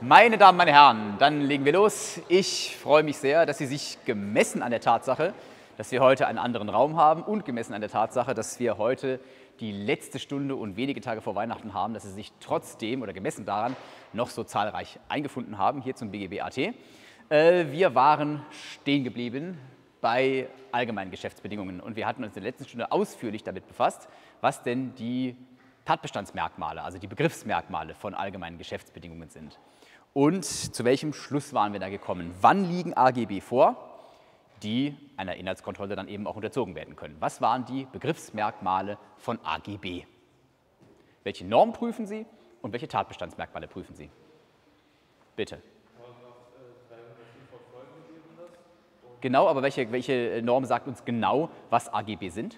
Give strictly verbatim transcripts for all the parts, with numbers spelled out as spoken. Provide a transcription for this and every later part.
Meine Damen, meine Herren, dann legen wir los. Ich freue mich sehr, dass Sie sich gemessen an der Tatsache, dass wir heute einen anderen Raum haben und gemessen an der Tatsache, dass wir heute die letzte Stunde und wenige Tage vor Weihnachten haben, dass Sie sich trotzdem oder gemessen daran noch so zahlreich eingefunden haben, hier zum B G B A T. Wir waren stehen geblieben bei allgemeinen Geschäftsbedingungen und wir hatten uns in der letzten Stunde ausführlich damit befasst, was denn die Tatbestandsmerkmale, also die Begriffsmerkmale von allgemeinen Geschäftsbedingungen sind. Und zu welchem Schluss waren wir da gekommen? Wann liegen A G B vor, die einer Inhaltskontrolle dann eben auch unterzogen werden können? Was waren die Begriffsmerkmale von A G B? Welche Norm prüfen Sie und welche Tatbestandsmerkmale prüfen Sie? Bitte. Genau, aber welche, welche Norm sagt uns genau, was A G B sind?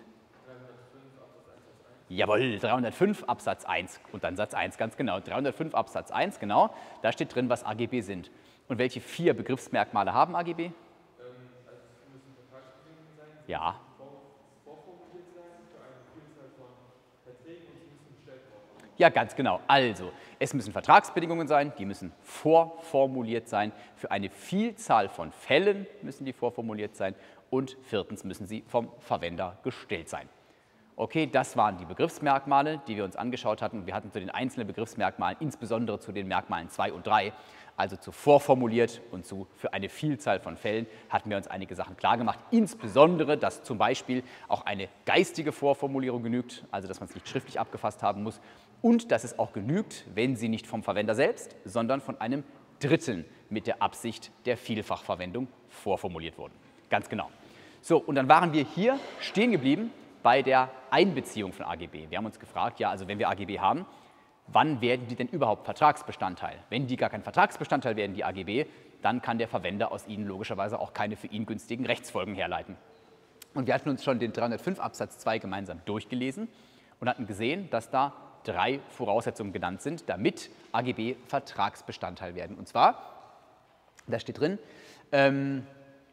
Jawohl, dreihundertfünf Absatz eins und dann Satz eins, ganz genau. dreihundertfünf Absatz eins, genau, da steht drin, was A G B sind. Und welche vier Begriffsmerkmale haben A G B? Ähm, also es müssen Vertragsbedingungen sein, ja. Vorformuliert sein für eine Vielzahl von Verträgen und sie müssen bestellt werden. Ja, ganz genau. Also, es müssen Vertragsbedingungen sein, die müssen vorformuliert sein. Für eine Vielzahl von Fällen müssen die vorformuliert sein. Und viertens müssen sie vom Verwender gestellt sein. Okay, das waren die Begriffsmerkmale, die wir uns angeschaut hatten. Wir hatten zu den einzelnen Begriffsmerkmalen, insbesondere zu den Merkmalen zwei und drei, also zu vorformuliert und zu für eine Vielzahl von Fällen, hatten wir uns einige Sachen klargemacht. Insbesondere, dass zum Beispiel auch eine geistige Vorformulierung genügt, also dass man es nicht schriftlich abgefasst haben muss. Und dass es auch genügt, wenn sie nicht vom Verwender selbst, sondern von einem Dritten mit der Absicht der Vielfachverwendung vorformuliert wurden. Ganz genau. So, und dann waren wir hier stehen geblieben bei der Einbeziehung von A G B. Wir haben uns gefragt, ja, also wenn wir A G B haben, wann werden die denn überhaupt Vertragsbestandteil? Wenn die gar kein Vertragsbestandteil werden, die A G B, dann kann der Verwender aus ihnen logischerweise auch keine für ihn günstigen Rechtsfolgen herleiten. Und wir hatten uns schon den dreihundertfünf Absatz zwei gemeinsam durchgelesen und hatten gesehen, dass da drei Voraussetzungen genannt sind, damit A G B Vertragsbestandteil werden. Und zwar, da steht drin, ähm,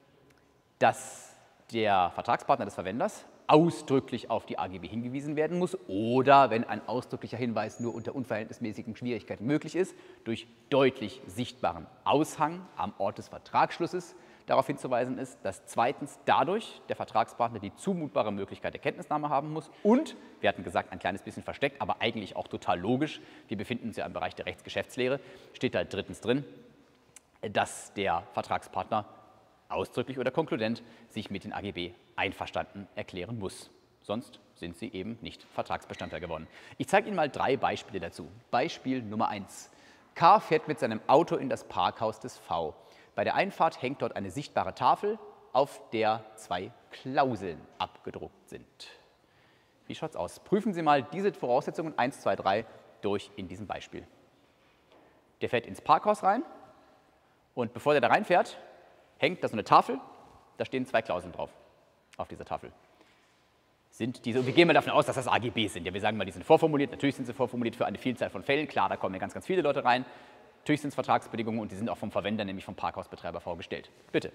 dass der Vertragspartner des Verwenders ausdrücklich auf die A G B hingewiesen werden muss oder, wenn ein ausdrücklicher Hinweis nur unter unverhältnismäßigen Schwierigkeiten möglich ist, durch deutlich sichtbaren Aushang am Ort des Vertragsschlusses darauf hinzuweisen ist, dass zweitens dadurch der Vertragspartner die zumutbare Möglichkeit der Kenntnisnahme haben muss und, wir hatten gesagt, ein kleines bisschen versteckt, aber eigentlich auch total logisch, wir befinden uns ja im Bereich der Rechtsgeschäftslehre, steht da drittens drin, dass der Vertragspartner ausdrücklich oder konkludent sich mit den A G B einverstanden erklären muss. Sonst sind sie eben nicht Vertragsbestandteil geworden. Ich zeige Ihnen mal drei Beispiele dazu. Beispiel Nummer eins. K fährt mit seinem Auto in das Parkhaus des V. Bei der Einfahrt hängt dort eine sichtbare Tafel, auf der zwei Klauseln abgedruckt sind. Wie schaut es aus? Prüfen Sie mal diese Voraussetzungen eins, zwei, drei durch in diesem Beispiel. Der fährt ins Parkhaus rein und bevor der da reinfährt, hängt da so eine Tafel, da stehen zwei Klauseln drauf, auf dieser Tafel. Sind diese, wir gehen mal davon aus, dass das A G B sind. Ja, wir sagen mal, die sind vorformuliert, natürlich sind sie vorformuliert für eine Vielzahl von Fällen, klar, da kommen ja ganz, ganz viele Leute rein. Natürlich sind es Vertragsbedingungen und die sind auch vom Verwender, nämlich vom Parkhausbetreiber vorgestellt. Bitte.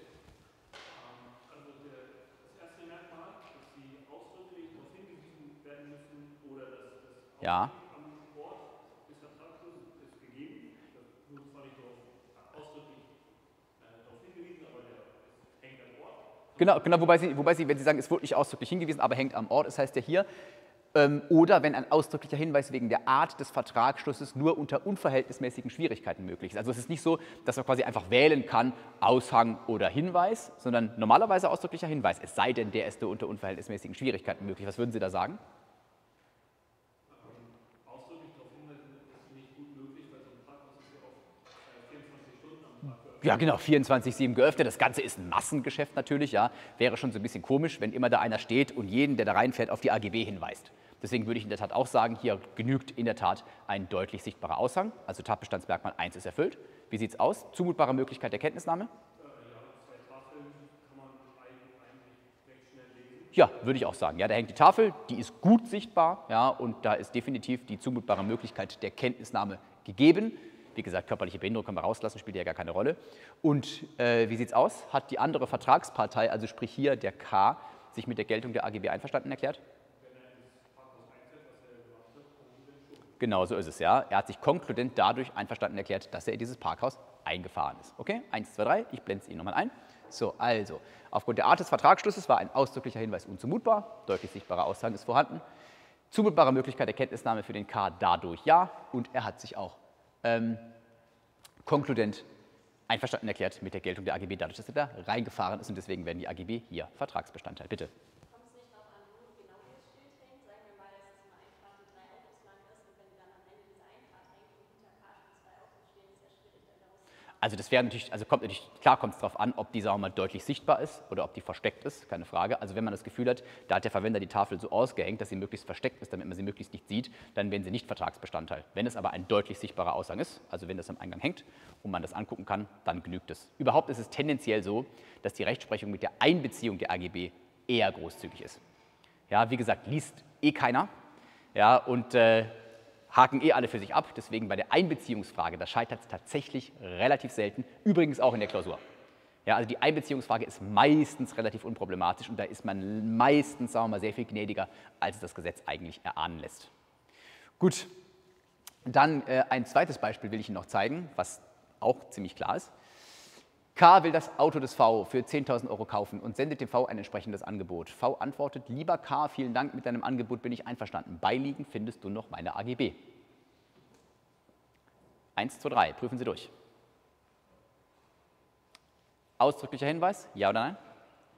Also das erste Merkmal, dass Sie ausdrücklich darauf hingewiesen werden müssen oder dass das ja. am Ort des Vertragsschlusses ist gegeben. Das wurde zwar nicht darauf ausdrücklich darauf hingewiesen, aber der hängt am Ort. Genau, genau wobei, Sie, wobei Sie, wenn Sie sagen, es wurde nicht ausdrücklich hingewiesen, aber hängt am Ort, das heißt ja hier, ähm, oder wenn ein ausdrücklicher Hinweis wegen der Art des Vertragsschlusses nur unter unverhältnismäßigen Schwierigkeiten möglich ist. Also es ist nicht so, dass man quasi einfach wählen kann, Aushang oder Hinweis, sondern normalerweise ausdrücklicher Hinweis, es sei denn, der ist nur unter unverhältnismäßigen Schwierigkeiten möglich. Was würden Sie da sagen? Ja, genau, vierundzwanzig sieben geöffnet. Das Ganze ist ein Massengeschäft natürlich, ja. Wäre schon so ein bisschen komisch, wenn immer da einer steht und jeden, der da reinfährt, auf die A G B hinweist. Deswegen würde ich in der Tat auch sagen, hier genügt in der Tat ein deutlich sichtbarer Aushang. Also Tatbestandsmerkmal eins ist erfüllt. Wie sieht es aus? Zumutbare Möglichkeit der Kenntnisnahme? Ja, würde ich auch sagen. Ja, da hängt die Tafel, die ist gut sichtbar, ja, und da ist definitiv die zumutbare Möglichkeit der Kenntnisnahme gegeben. Wie gesagt, körperliche Behinderung können wir rauslassen, spielt ja gar keine Rolle. Und äh, wie sieht es aus? Hat die andere Vertragspartei, also sprich hier der K, sich mit der Geltung der A G B einverstanden erklärt? Genau so ist es, ja. Er hat sich konkludent dadurch einverstanden erklärt, dass er in dieses Parkhaus eingefahren ist. Okay, eins, zwei, drei, ich blende es Ihnen nochmal ein. So, also, aufgrund der Art des Vertragsschlusses war ein ausdrücklicher Hinweis unzumutbar, deutlich sichtbarer Aussagen ist vorhanden, zumutbare Möglichkeit der Kenntnisnahme für den K dadurch ja, und er hat sich auch ähm, konkludent einverstanden erklärt mit der Geltung der A G B, dadurch, dass er da reingefahren ist, und deswegen werden die A G B hier Vertragsbestandteil. Bitte. Kommt es nicht darauf an, wo genau das Schild hängt? Sagen wir mal, dass es eine Einfahrt, die drei Autos lang ist, und wenn dann am Ende dieser Einfahrt hängt und hinter K schon zwei Autos stehen, ist ja schwierig, dann daraus zu machen. Also das wäre natürlich, also kommt natürlich, klar kommt es darauf an, ob die, sagen wir mal, deutlich sichtbar ist oder ob die versteckt ist, keine Frage. Also wenn man das Gefühl hat, da hat der Verwender die Tafel so ausgehängt, dass sie möglichst versteckt ist, damit man sie möglichst nicht sieht, dann werden sie nicht Vertragsbestandteil. Wenn es aber ein deutlich sichtbarer Aushang ist, also wenn das am Eingang hängt und man das angucken kann, dann genügt es. Überhaupt ist es tendenziell so, dass die Rechtsprechung mit der Einbeziehung der A G B eher großzügig ist. Ja, wie gesagt, liest eh keiner, ja, und äh, haken eh alle für sich ab, deswegen bei der Einbeziehungsfrage, da scheitert es tatsächlich relativ selten, übrigens auch in der Klausur. Ja, also die Einbeziehungsfrage ist meistens relativ unproblematisch und da ist man meistens, sagen wir mal, sehr viel gnädiger, als es das Gesetz eigentlich erahnen lässt. Gut, dann äh, ein zweites Beispiel will ich Ihnen noch zeigen, was auch ziemlich klar ist. K will das Auto des V für zehntausend Euro kaufen und sendet dem V ein entsprechendes Angebot. V antwortet, lieber K, vielen Dank, mit deinem Angebot bin ich einverstanden. Beiliegen findest du noch meine A G B. eins, zwei, drei, prüfen Sie durch. Ausdrücklicher Hinweis, ja oder nein?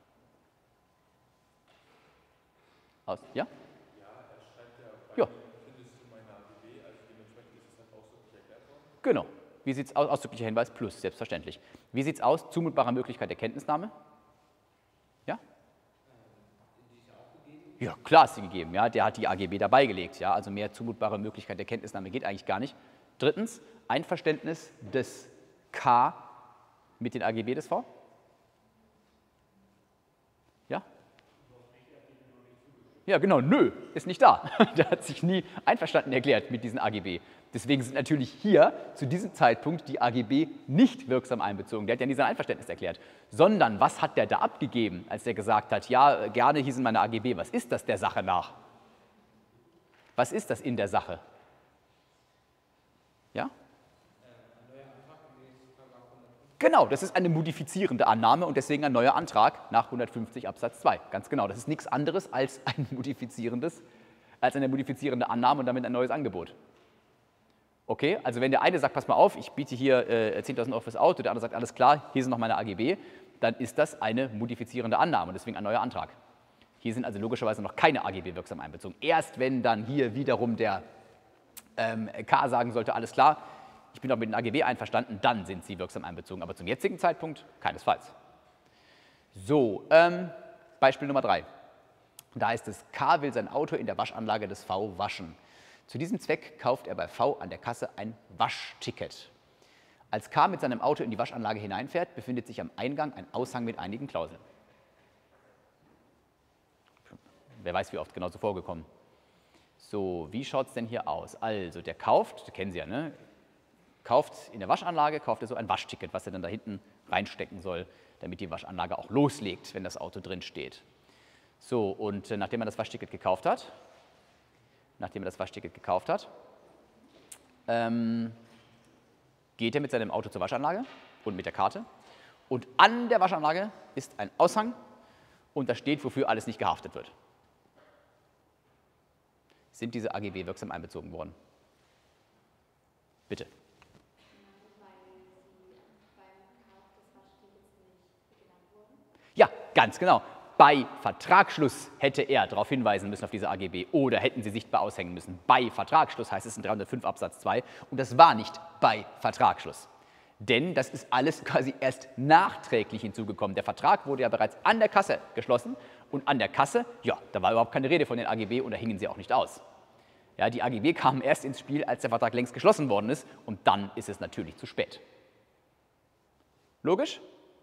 Aus, ja? Ja, er schreibt ja, Ja. findest du meine A G B, also dementsprechend ist es halt ausdrücklich erklärt worden. Genau. Wie sieht es aus? Ausdrücklicher Hinweis plus, selbstverständlich. Wie sieht es aus? Zumutbare Möglichkeit der Kenntnisnahme? Ja? Ja, klar ist sie gegeben. Ja, der hat die A G B dabei gelegt. Ja, also mehr zumutbare Möglichkeit der Kenntnisnahme geht eigentlich gar nicht. Drittens, Einverständnis des K mit den A G B des V? Ja? Ja, genau, nö, ist nicht da. Der hat sich nie einverstanden erklärt mit diesen A G B. Deswegen sind natürlich hier zu diesem Zeitpunkt die A G B nicht wirksam einbezogen. Der hat ja nie sein Einverständnis erklärt. Sondern, was hat der da abgegeben, als der gesagt hat, ja, gerne hießen meine A G B. Was ist das der Sache nach? Was ist das in der Sache? Ja? Genau, das ist eine modifizierende Annahme und deswegen ein neuer Antrag nach hundertfünfzig Absatz zwei. Ganz genau, das ist nichts anderes als ein modifizierendes, als eine modifizierende Annahme und damit ein neues Angebot. Okay, also wenn der eine sagt, pass mal auf, ich biete hier äh, zehntausend Euro fürs Auto, der andere sagt, alles klar, hier sind noch meine A G B, dann ist das eine modifizierende Annahme und deswegen ein neuer Antrag. Hier sind also logischerweise noch keine A G B wirksam einbezogen. Erst wenn dann hier wiederum der ähm, K sagen sollte, alles klar, ich bin auch mit den A G B einverstanden, dann sind sie wirksam einbezogen, aber zum jetzigen Zeitpunkt keinesfalls. So, ähm, Beispiel Nummer drei. Da heißt es, K will sein Auto in der Waschanlage des V waschen. Zu diesem Zweck kauft er bei V an der Kasse ein Waschticket. Als K mit seinem Auto in die Waschanlage hineinfährt, befindet sich am Eingang ein Aushang mit einigen Klauseln. Wer weiß, wie oft genau so vorgekommen. So, wie schaut es denn hier aus? Also, der kauft, das kennen Sie ja, ne? Kauft in der Waschanlage, kauft er so ein Waschticket, was er dann da hinten reinstecken soll, damit die Waschanlage auch loslegt, wenn das Auto drin steht. So, und äh, nachdem er das Waschticket gekauft hat, nachdem er das Waschticket gekauft hat, ähm, geht er mit seinem Auto zur Waschanlage und mit der Karte. Und an der Waschanlage ist ein Aushang und da steht, wofür alles nicht gehaftet wird. Sind diese A G B wirksam einbezogen worden? Bitte. Ja, ganz genau. Bei Vertragsschluss hätte er darauf hinweisen müssen auf diese A G B oder hätten sie sichtbar aushängen müssen. Bei Vertragsschluss heißt es in dreihundertfünf Absatz zwei und das war nicht bei Vertragsschluss. Denn das ist alles quasi erst nachträglich hinzugekommen. Der Vertrag wurde ja bereits an der Kasse geschlossen und an der Kasse, ja, da war überhaupt keine Rede von den A G B und da hingen sie auch nicht aus. Ja, die A G B kamen erst ins Spiel, als der Vertrag längst geschlossen worden ist und dann ist es natürlich zu spät. Logisch?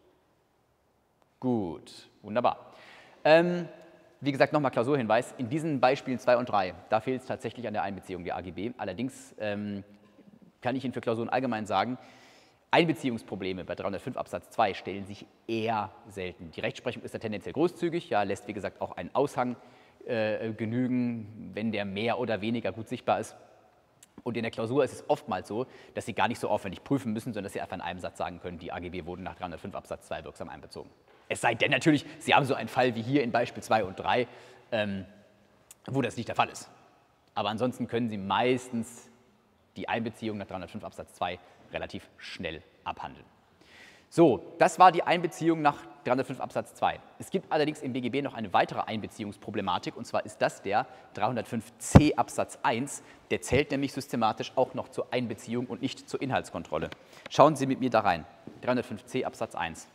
Gut, wunderbar. Ähm, wie gesagt, nochmal Klausurhinweis, in diesen Beispielen zwei und drei, da fehlt es tatsächlich an der Einbeziehung der A G B. Allerdings ähm, kann ich Ihnen für Klausuren allgemein sagen, Einbeziehungsprobleme bei dreihundertfünf Absatz zwei stellen sich eher selten. Die Rechtsprechung ist da tendenziell großzügig, ja, lässt wie gesagt auch einen Aushang äh, genügen, wenn der mehr oder weniger gut sichtbar ist. Und in der Klausur ist es oftmals so, dass Sie gar nicht so aufwendig prüfen müssen, sondern dass Sie einfach in einem Satz sagen können, die A G B wurden nach dreihundertfünf Absatz zwei wirksam einbezogen. Es sei denn natürlich, Sie haben so einen Fall wie hier in Beispiel zwei und drei, ähm, wo das nicht der Fall ist. Aber ansonsten können Sie meistens die Einbeziehung nach dreihundertfünf Absatz zwei relativ schnell abhandeln. So, das war die Einbeziehung nach dreihundertfünf Absatz zwei. Es gibt allerdings im B G B noch eine weitere Einbeziehungsproblematik, und zwar ist das der dreihundertfünf c Absatz eins. Der zählt nämlich systematisch auch noch zur Einbeziehung und nicht zur Inhaltskontrolle. Schauen Sie mit mir da rein. dreihundertfünf c Absatz eins.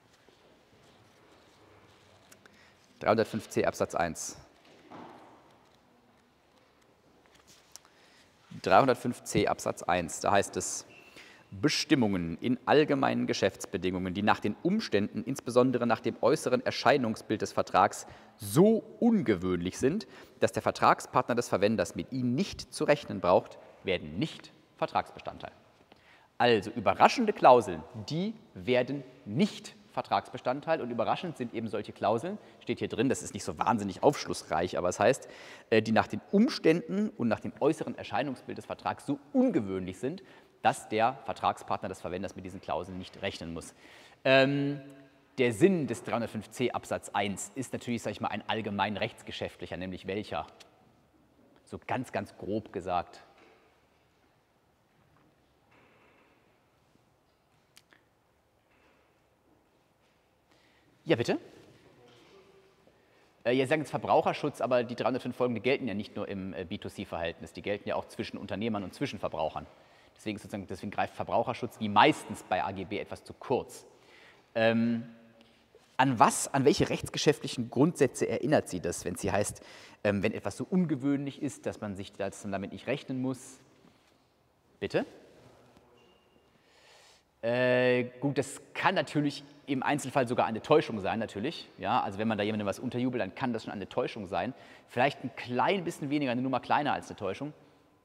dreihundertfünf c Absatz eins. dreihundertfünf c Absatz eins, da heißt es: Bestimmungen in allgemeinen Geschäftsbedingungen, die nach den Umständen, insbesondere nach dem äußeren Erscheinungsbild des Vertrags, so ungewöhnlich sind, dass der Vertragspartner des Verwenders mit ihnen nicht zu rechnen braucht, werden nicht Vertragsbestandteil. Also überraschende Klauseln, die werden nicht Vertragsbestandteil, und überraschend sind eben solche Klauseln, steht hier drin, das ist nicht so wahnsinnig aufschlussreich, aber es heißt, die nach den Umständen und nach dem äußeren Erscheinungsbild des Vertrags so ungewöhnlich sind, dass der Vertragspartner des Verwenders mit diesen Klauseln nicht rechnen muss. Ähm, der Sinn des dreihundertfünf c Absatz eins ist natürlich, sage ich mal, ein allgemein rechtsgeschäftlicher, nämlich welcher? So ganz, ganz grob gesagt. Ja, bitte? Äh, ihr sagt jetzt Verbraucherschutz, aber die dreihundertfünf Folgen, die gelten ja nicht nur im äh, B zwei C-Verhältnis, die gelten ja auch zwischen Unternehmern und zwischen Verbrauchern. Deswegen, sozusagen, deswegen greift Verbraucherschutz wie meistens bei A G B etwas zu kurz. Ähm, an was, an welche rechtsgeschäftlichen Grundsätze erinnert Sie das, wenn sie heißt, ähm, wenn etwas so ungewöhnlich ist, dass man sich dass man damit nicht rechnen muss? Bitte? Äh, gut, das kann natürlich im Einzelfall sogar eine Täuschung sein, natürlich. Ja, also wenn man da jemandem was unterjubelt, dann kann das schon eine Täuschung sein. Vielleicht ein klein bisschen weniger, eine Nummer kleiner als eine Täuschung.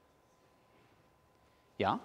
Ja?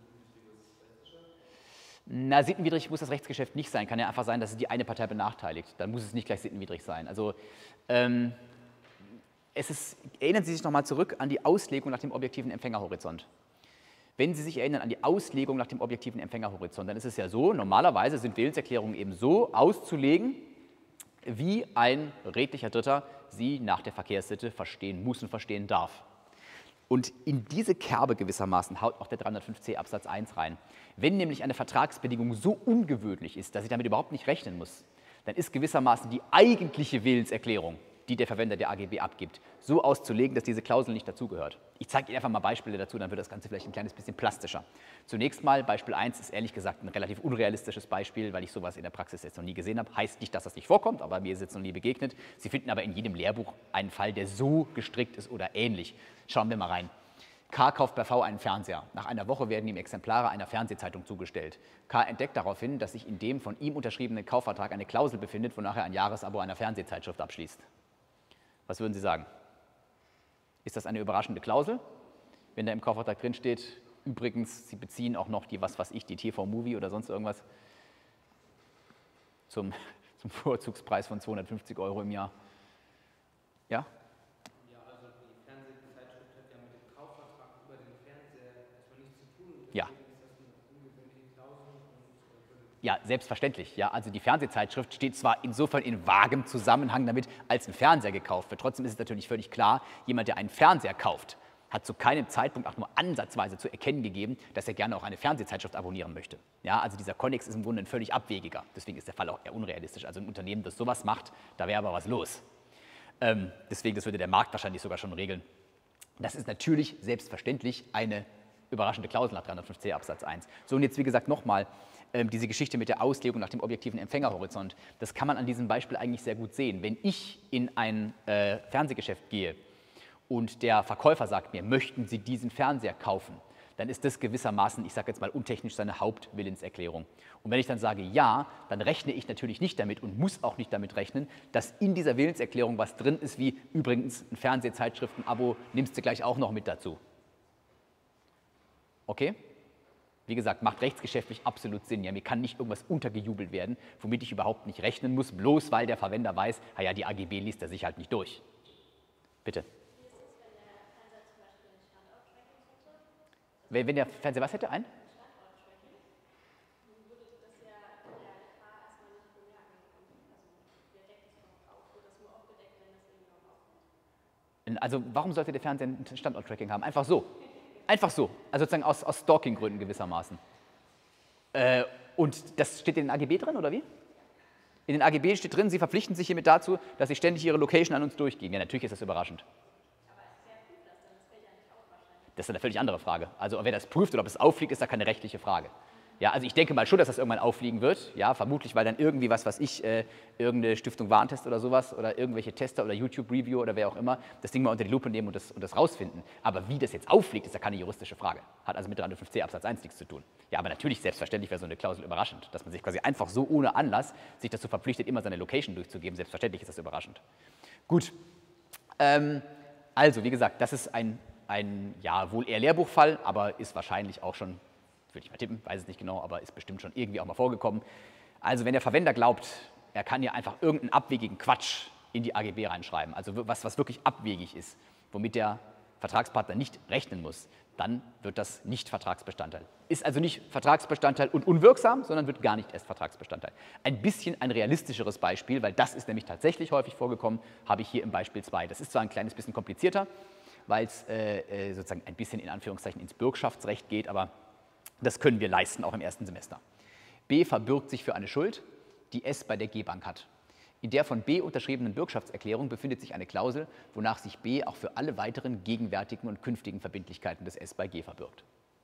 Na, sittenwidrig muss das Rechtsgeschäft nicht sein. Kann ja einfach sein, dass es die eine Partei benachteiligt. Dann muss es nicht gleich sittenwidrig sein. Also, ähm, es ist, erinnern Sie sich nochmal zurück an die Auslegung nach dem objektiven Empfängerhorizont. Wenn Sie sich erinnern an die Auslegung nach dem objektiven Empfängerhorizont, dann ist es ja so, normalerweise sind Willenserklärungen eben so auszulegen, wie ein redlicher Dritter sie nach der Verkehrssitte verstehen muss und verstehen darf. Und in diese Kerbe gewissermaßen haut auch der dreihundertfünf c Absatz eins rein. Wenn nämlich eine Vertragsbedingung so ungewöhnlich ist, dass ich damit überhaupt nicht rechnen muss, dann ist gewissermaßen die eigentliche Willenserklärung, die der Verwender der A G B abgibt, so auszulegen, dass diese Klausel nicht dazugehört. Ich zeige Ihnen einfach mal Beispiele dazu, dann wird das Ganze vielleicht ein kleines bisschen plastischer. Zunächst mal, Beispiel eins ist ehrlich gesagt ein relativ unrealistisches Beispiel, weil ich sowas in der Praxis jetzt noch nie gesehen habe. Heißt nicht, dass das nicht vorkommt, aber mir ist es noch nie begegnet. Sie finden aber in jedem Lehrbuch einen Fall, der so gestrickt ist oder ähnlich. Schauen wir mal rein. K. kauft bei V einen Fernseher. Nach einer Woche werden ihm Exemplare einer Fernsehzeitung zugestellt. K. entdeckt daraufhin, dass sich in dem von ihm unterschriebenen Kaufvertrag eine Klausel befindet, wonach er ein Jahresabo einer Fernsehzeitschrift abschließt. Was würden Sie sagen? Ist das eine überraschende Klausel? Wenn da im Kaufvertrag drin steht, übrigens, Sie beziehen auch noch die, was weiß ich, die T V-Movie oder sonst irgendwas zum, zum Vorzugspreis von zweihundertfünfzig Euro im Jahr. Ja? Ja, also die Fernsehzeitschrift hat ja mit dem Kaufvertrag über den Fernseher erstmal nichts zu tun. Und Ja. deswegen ist das eine ungewöhnliche Klausel und Ja, selbstverständlich. Ja, also die Fernsehzeitschrift steht zwar insofern in vagem Zusammenhang damit, als ein Fernseher gekauft wird. Trotzdem ist es natürlich völlig klar, jemand, der einen Fernseher kauft, hat zu keinem Zeitpunkt auch nur ansatzweise zu erkennen gegeben, dass er gerne auch eine Fernsehzeitschrift abonnieren möchte. Ja, also dieser Konnex ist im Grunde ein völlig abwegiger. Deswegen ist der Fall auch eher unrealistisch. Also ein Unternehmen, das sowas macht, da wäre aber was los. Ähm, deswegen, das würde der Markt wahrscheinlich sogar schon regeln. Das ist natürlich selbstverständlich eine überraschende Klausel nach dreihundertfünf c Absatz eins. So, und jetzt wie gesagt nochmal, ähm, diese Geschichte mit der Auslegung nach dem objektiven Empfängerhorizont, das kann man an diesem Beispiel eigentlich sehr gut sehen. Wenn ich in ein äh, Fernsehgeschäft gehe und der Verkäufer sagt mir, möchten Sie diesen Fernseher kaufen, dann ist das gewissermaßen, ich sage jetzt mal untechnisch, seine Hauptwillenserklärung. Und wenn ich dann sage ja, dann rechne ich natürlich nicht damit und muss auch nicht damit rechnen, dass in dieser Willenserklärung was drin ist, wie übrigens ein Fernsehzeitschriften-Abo, nimmst du gleich auch noch mit dazu. Okay? Wie gesagt, macht rechtsgeschäftlich absolut Sinn. Ja, mir kann nicht irgendwas untergejubelt werden, womit ich überhaupt nicht rechnen muss, bloß weil der Verwender weiß, ah ja, die A G B liest er sich halt nicht durch. Bitte. Wenn, wenn der Fernseher was hätte? Ein? Also warum sollte der Fernseher ein Standort-Tracking haben? Einfach so. Einfach so. Also sozusagen aus, aus Stalking-Gründen gewissermaßen. Äh, und das steht in den A G B drin, oder wie? In den A G B steht drin, Sie verpflichten sich hiermit dazu, dass Sie ständig Ihre Location an uns durchgehen. Ja, natürlich ist das überraschend. Das ist eine völlig andere Frage. Also wer das prüft oder ob es auffliegt, ist da keine rechtliche Frage. Ja, also ich denke mal schon, dass das irgendwann auffliegen wird. Ja, vermutlich, weil dann irgendwie was, was ich, äh, irgendeine Stiftung Warentest oder sowas oder irgendwelche Tester oder YouTube-Review oder wer auch immer, das Ding mal unter die Lupe nehmen und das, und das rausfinden. Aber wie das jetzt auffliegt, ist ja keine juristische Frage. Hat also mit dreihundertfünf c Absatz eins nichts zu tun. Ja, aber natürlich, selbstverständlich wäre so eine Klausel überraschend, dass man sich quasi einfach so ohne Anlass sich dazu verpflichtet, immer seine Location durchzugeben. Selbstverständlich ist das überraschend. Gut. Ähm, also, wie gesagt, das ist ein, ein, ja, wohl eher Lehrbuchfall, aber ist wahrscheinlich auch schon, würde ich mal tippen, weiß es nicht genau, aber ist bestimmt schon irgendwie auch mal vorgekommen. Also wenn der Verwender glaubt, er kann ja einfach irgendeinen abwegigen Quatsch in die A G B reinschreiben, also was, was wirklich abwegig ist, womit der Vertragspartner nicht rechnen muss, dann wird das nicht Vertragsbestandteil. Ist also nicht Vertragsbestandteil und unwirksam, sondern wird gar nicht erst Vertragsbestandteil. Ein bisschen ein realistischeres Beispiel, weil das ist nämlich tatsächlich häufig vorgekommen, habe ich hier im Beispiel zwei. Das ist zwar ein kleines bisschen komplizierter, weil es äh, sozusagen ein bisschen in Anführungszeichen ins Bürgschaftsrecht geht, aber das können wir leisten, auch im ersten Semester. B verbürgt sich für eine Schuld, die S bei der G-Bank hat. In der von B unterschriebenen Bürgschaftserklärung befindet sich eine Klausel, wonach sich B auch für alle weiteren gegenwärtigen und künftigen Verbindlichkeiten des S bei G verbürgt.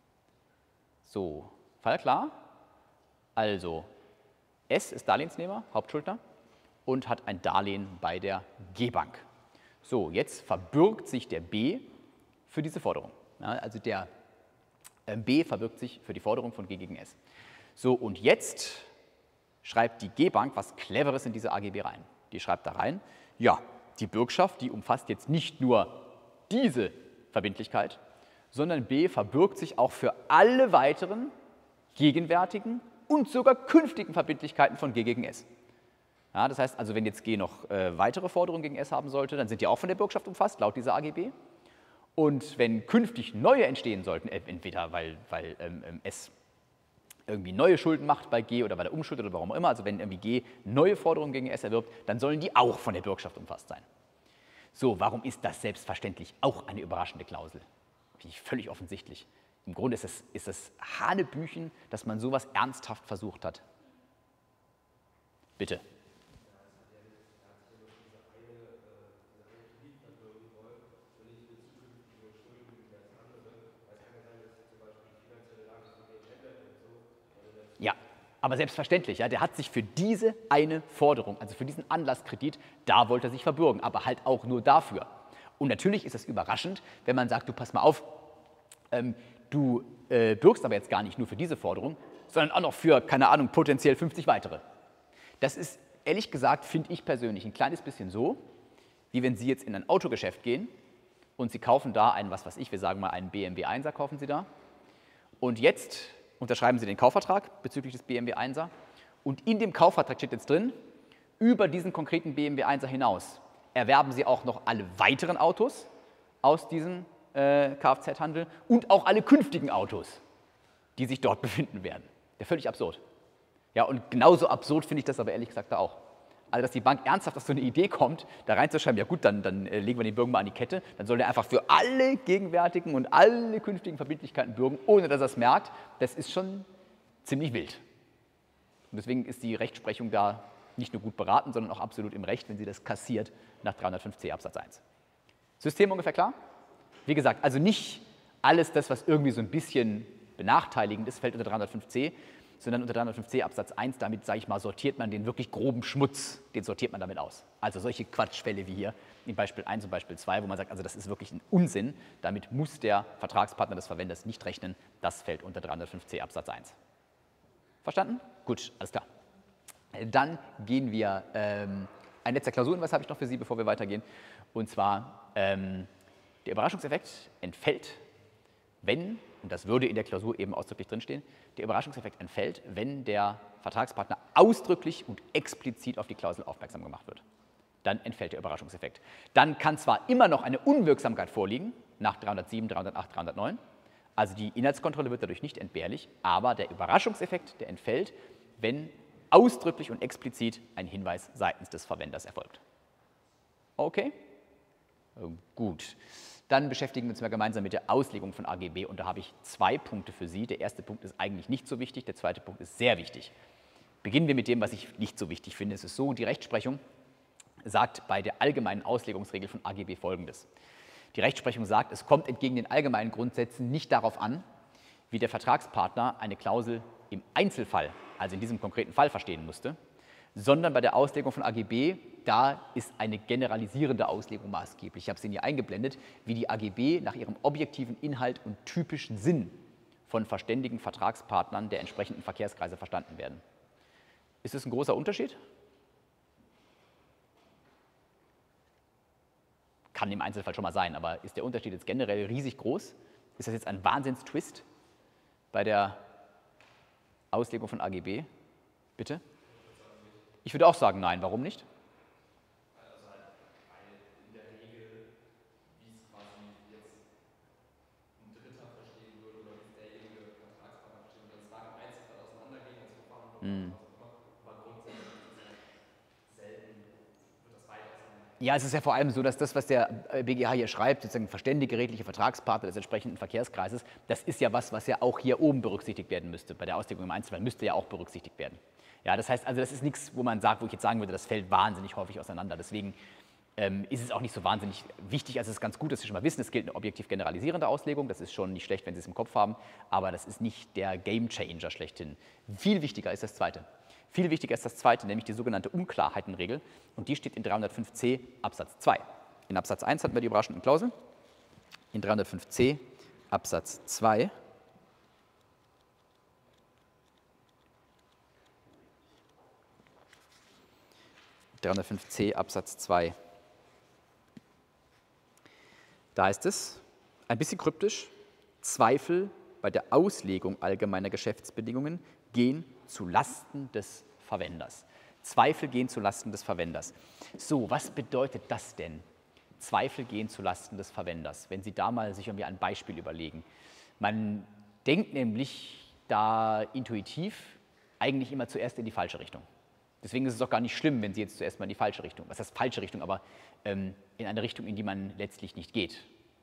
So, Fall klar? Also, S ist Darlehensnehmer, Hauptschuldner, und hat ein Darlehen bei der G-Bank. So, jetzt verbürgt sich der B für diese Forderung. Ja, also der B verbirgt sich für die Forderung von G gegen S. So, und jetzt schreibt die G-Bank was Cleveres in diese A G B rein. Die schreibt da rein, ja, die Bürgschaft, die umfasst jetzt nicht nur diese Verbindlichkeit, sondern B verbirgt sich auch für alle weiteren gegenwärtigen und sogar künftigen Verbindlichkeiten von G gegen S. Ja, das heißt also, wenn jetzt G noch äh, weitere Forderungen gegen S haben sollte, dann sind die auch von der Bürgschaft umfasst, laut dieser A G B. Und wenn künftig neue entstehen sollten, entweder weil, weil ähm, S irgendwie neue Schulden macht bei G oder weil er umschuldet oder warum auch immer, also wenn irgendwie G neue Forderungen gegen S erwirbt, dann sollen die auch von der Bürgschaft umfasst sein. So, warum ist das selbstverständlich auch eine überraschende Klausel? Finde ich völlig offensichtlich. Im Grunde ist es, ist es Hanebüchen, dass man sowas ernsthaft versucht hat. Bitte. Ja, aber selbstverständlich, ja, der hat sich für diese eine Forderung, also für diesen Anlasskredit, da wollte er sich verbürgen, aber halt auch nur dafür. Und natürlich ist es überraschend, wenn man sagt, du pass mal auf, ähm, du äh, bürgst aber jetzt gar nicht nur für diese Forderung, sondern auch noch für, keine Ahnung, potenziell fünfzig weitere. Das ist, ehrlich gesagt, finde ich persönlich ein kleines bisschen so, wie wenn Sie jetzt in ein Autogeschäft gehen und Sie kaufen da einen, was weiß ich, wir sagen mal einen B M W einser kaufen Sie da und jetzt unterschreiben Sie den Kaufvertrag bezüglich des B M W einser und in dem Kaufvertrag steht jetzt drin, über diesen konkreten B M W einser hinaus erwerben Sie auch noch alle weiteren Autos aus diesem äh, Kfz-Handel und auch alle künftigen Autos, die sich dort befinden werden. Ja, völlig absurd. Ja, und genauso absurd finde ich das aber ehrlich gesagt da auch. Also, dass die Bank ernsthaft auf so eine Idee kommt, da reinzuschreiben, ja gut, dann, dann äh, legen wir den Bürger mal an die Kette, dann soll er einfach für alle gegenwärtigen und alle künftigen Verbindlichkeiten bürgen, ohne dass er es merkt, das ist schon ziemlich wild. Und deswegen ist die Rechtsprechung da nicht nur gut beraten, sondern auch absolut im Recht, wenn sie das kassiert nach dreihundertfünf c Absatz eins. System ungefähr klar? Wie gesagt, also nicht alles das, was irgendwie so ein bisschen benachteiligend ist, fällt unter dreihundertfünf c, sondern unter dreihundertfünf c Absatz eins, damit, sage ich mal, sortiert man den wirklich groben Schmutz, den sortiert man damit aus. Also solche Quatschfälle wie hier in Beispiel eins und Beispiel zwei, wo man sagt, also das ist wirklich ein Unsinn, damit muss der Vertragspartner des Verwenders nicht rechnen, das fällt unter dreihundertfünf c Absatz eins. Verstanden? Gut, alles klar. Dann gehen wir, ähm, ein letzter Klausurenhinweis habe ich noch für Sie, bevor wir weitergehen, und zwar ähm, der Überraschungseffekt entfällt, wenn, und das würde in der Klausur eben ausdrücklich drinstehen, der Überraschungseffekt entfällt, wenn der Vertragspartner ausdrücklich und explizit auf die Klausel aufmerksam gemacht wird. Dann entfällt der Überraschungseffekt. Dann kann zwar immer noch eine Unwirksamkeit vorliegen, nach dreihundertsieben, dreihundertacht, dreihundertneun, Also die Inhaltskontrolle wird dadurch nicht entbehrlich, aber der Überraschungseffekt, der entfällt, wenn ausdrücklich und explizit ein Hinweis seitens des Verwenders erfolgt. Okay? Gut. Dann beschäftigen wir uns mal gemeinsam mit der Auslegung von A G B und da habe ich zwei Punkte für Sie. Der erste Punkt ist eigentlich nicht so wichtig, der zweite Punkt ist sehr wichtig. Beginnen wir mit dem, was ich nicht so wichtig finde. Es ist so, die Rechtsprechung sagt bei der allgemeinen Auslegungsregel von A G B Folgendes. Die Rechtsprechung sagt, es kommt entgegen den allgemeinen Grundsätzen nicht darauf an, wie der Vertragspartner eine Klausel im Einzelfall, also in diesem konkreten Fall, verstehen musste, sondern bei der Auslegung von A G B, da ist eine generalisierende Auslegung maßgeblich. Ich habe es Ihnen hier eingeblendet, wie die A G B nach ihrem objektiven Inhalt und typischen Sinn von verständigen Vertragspartnern der entsprechenden Verkehrskreise verstanden werden. Ist das ein großer Unterschied? Kann im Einzelfall schon mal sein, aber ist der Unterschied jetzt generell riesig groß? Ist das jetzt ein Wahnsinnstwist bei der Auslegung von A G B? Bitte? Ich würde auch sagen, nein. Warum nicht? Also halt, weil in der Regel, wie es quasi jetzt ein Dritter verstehen würde oder wie es derjenige Vertragspartner verstehen würde, dass es da im Einzelfall auseinandergehen, als Verfahren mm. aber grundsätzlich ist es selten, wird das weit auseinander. Ja, es ist ja vor allem so, dass das, was der B G H hier schreibt, sozusagen verständige redliche Vertragspartner des entsprechenden Verkehrskreises, das ist ja was, was ja auch hier oben berücksichtigt werden müsste. Bei der Auslegung im Einzelfall müsste ja auch berücksichtigt werden. Ja, das heißt also, das ist nichts, wo man sagt, wo ich jetzt sagen würde, das fällt wahnsinnig häufig auseinander. Deswegen ähm, ist es auch nicht so wahnsinnig wichtig. Also es ist ganz gut, dass Sie schon mal wissen, es gilt eine objektiv generalisierende Auslegung. Das ist schon nicht schlecht, wenn Sie es im Kopf haben, aber das ist nicht der Gamechanger schlechthin. Viel wichtiger ist das Zweite. Viel wichtiger ist das Zweite, nämlich die sogenannte Unklarheitenregel. Und die steht in dreihundertfünf c Absatz zwei. In Absatz eins hatten wir die überraschenden Klauseln. In dreihundertfünf c Absatz zwei dreihundertfünf c Absatz zwei. Da heißt es, ein bisschen kryptisch, Zweifel bei der Auslegung allgemeiner Geschäftsbedingungen gehen zu Lasten des Verwenders. Zweifel gehen zu Lasten des Verwenders. So, was bedeutet das denn? Zweifel gehen zu Lasten des Verwenders. Wenn Sie da mal sich irgendwie ein Beispiel überlegen. Man denkt nämlich da intuitiv eigentlich immer zuerst in die falsche Richtung. Deswegen ist es auch gar nicht schlimm, wenn Sie jetzt zuerst mal in die falsche Richtung, was heißt falsche Richtung, aber ähm, in eine Richtung, in die man letztlich nicht geht.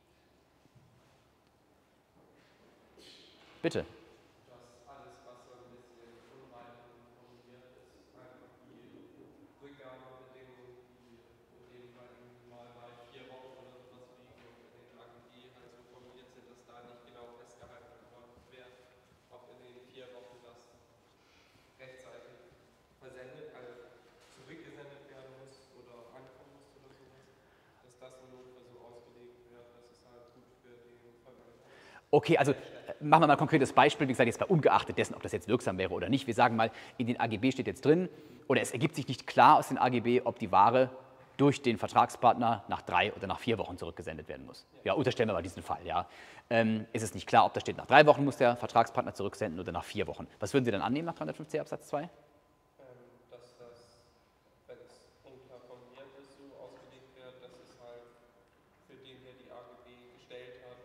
Bitte. Dass alles, was so ein bisschen unrein formuliert ist, einfach die Rückgabebedingungen, die in dem Fall mal bei vier Wochen oder sowas liegen und in den A G B halt so formuliert sind, dass da nicht genau festgehalten wird, ob in den vier Wochen das rechtzeitig versendet, also zurückgesendet werden muss oder ankommen muss oder sowas, dass das im Notfall so ausgelegt wird, dass es halt gut für den Verwender ist. Okay, also machen wir mal ein konkretes Beispiel, wie gesagt, jetzt mal ungeachtet dessen, ob das jetzt wirksam wäre oder nicht. Wir sagen mal, in den A G B steht jetzt drin, oder es ergibt sich nicht klar aus den A G B, ob die Ware durch den Vertragspartner nach drei oder nach vier Wochen zurückgesendet werden muss. Ja, unterstellen wir mal diesen Fall. Ja. Ähm, ist es nicht klar, ob da steht, nach drei Wochen muss der Vertragspartner zurücksenden oder nach vier Wochen. Was würden Sie dann annehmen nach dreihundertfünf c Absatz zwei? Ähm, dass das, wenn es unklar formuliert ist, so ausgelegt wird, dass es halt für den, der die A G B gestellt hat,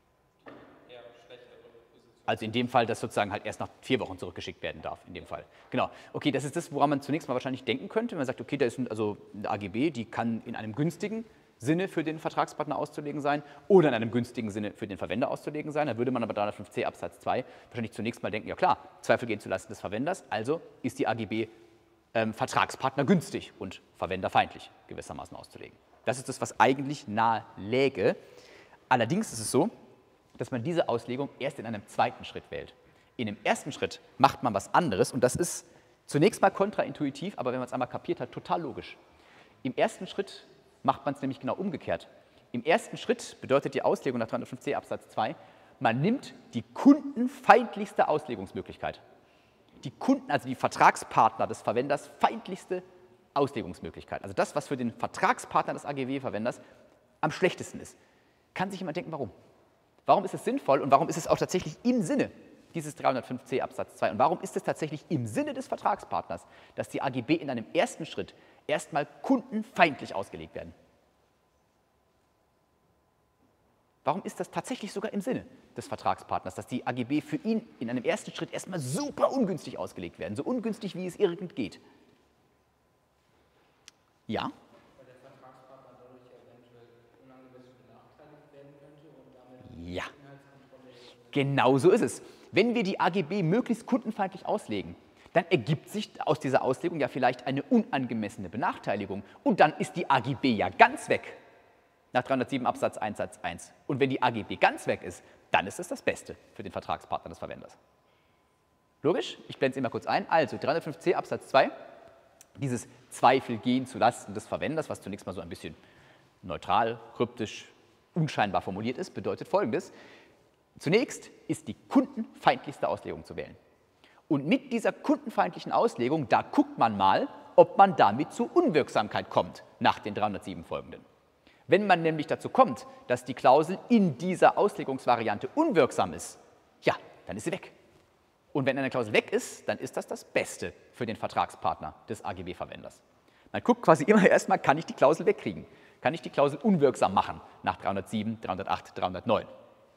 die eher schlechtere Position. Also in dem Fall, dass sozusagen halt erst nach vier Wochen zurückgeschickt werden darf, in dem Fall. Genau. Okay, das ist das, woran man zunächst mal wahrscheinlich denken könnte, wenn man sagt, okay, da ist also eine A G B, die kann in einem günstigen Sinne für den Vertragspartner auszulegen sein oder in einem günstigen Sinne für den Verwender auszulegen sein. Da würde man aber dreihundertfünf c Absatz zwei wahrscheinlich zunächst mal denken, ja klar, Zweifel gehen zulasten des Verwenders, also ist die A G B ähm, Vertragspartner günstig und verwenderfeindlich gewissermaßen auszulegen. Das ist das, was eigentlich nahe läge. Allerdings ist es so, dass man diese Auslegung erst in einem zweiten Schritt wählt. In dem ersten Schritt macht man was anderes und das ist zunächst mal kontraintuitiv, aber wenn man es einmal kapiert hat, total logisch. Im ersten Schritt macht man es nämlich genau umgekehrt. Im ersten Schritt bedeutet die Auslegung nach dreihundertfünf c Absatz zwei, man nimmt die kundenfeindlichste Auslegungsmöglichkeit. Die Kunden, also die Vertragspartner des Verwenders, feindlichste Auslegungsmöglichkeit. Also das, was für den Vertragspartner des A G B-Verwenders am schlechtesten ist. Kann sich jemand denken, warum? Warum ist es sinnvoll und warum ist es auch tatsächlich im Sinne dieses dreihundertfünf c Absatz zwei? Und warum ist es tatsächlich im Sinne des Vertragspartners, dass die A G B in einem ersten Schritt erstmal kundenfeindlich ausgelegt werden? Warum ist das tatsächlich sogar im Sinne des Vertragspartners, dass die A G B für ihn in einem ersten Schritt erstmal super ungünstig ausgelegt werden, so ungünstig, wie es irgend geht? Ja? Weil der Vertragspartner dadurch eventuell unangemessen benachteiligt werden könnte und damit Ja, Inhaltskontrolle. genau so ist es. Wenn wir die A G B möglichst kundenfeindlich auslegen, dann ergibt sich aus dieser Auslegung ja vielleicht eine unangemessene Benachteiligung. Und dann ist die A G B ja ganz weg. Nach dreihundertsieben Absatz eins Satz eins. Und wenn die A G B ganz weg ist, dann ist es das Beste für den Vertragspartner des Verwenders. Logisch? Ich blende es immer kurz ein. Also dreihundertfünf c Absatz zwei, dieses Zweifel gehen zulasten des Verwenders, was zunächst mal so ein bisschen neutral, kryptisch, unscheinbar formuliert ist, bedeutet Folgendes. Zunächst ist die kundenfeindlichste Auslegung zu wählen. Und mit dieser kundenfeindlichen Auslegung, da guckt man mal, ob man damit zu Unwirksamkeit kommt, nach den dreihundertsieben folgenden. Wenn man nämlich dazu kommt, dass die Klausel in dieser Auslegungsvariante unwirksam ist, ja, dann ist sie weg. Und wenn eine Klausel weg ist, dann ist das das Beste für den Vertragspartner des A G B-Verwenders. Man guckt quasi immer erstmal, kann ich die Klausel wegkriegen? Kann ich die Klausel unwirksam machen nach dreihundertsieben, dreihundertacht, dreihundertneun?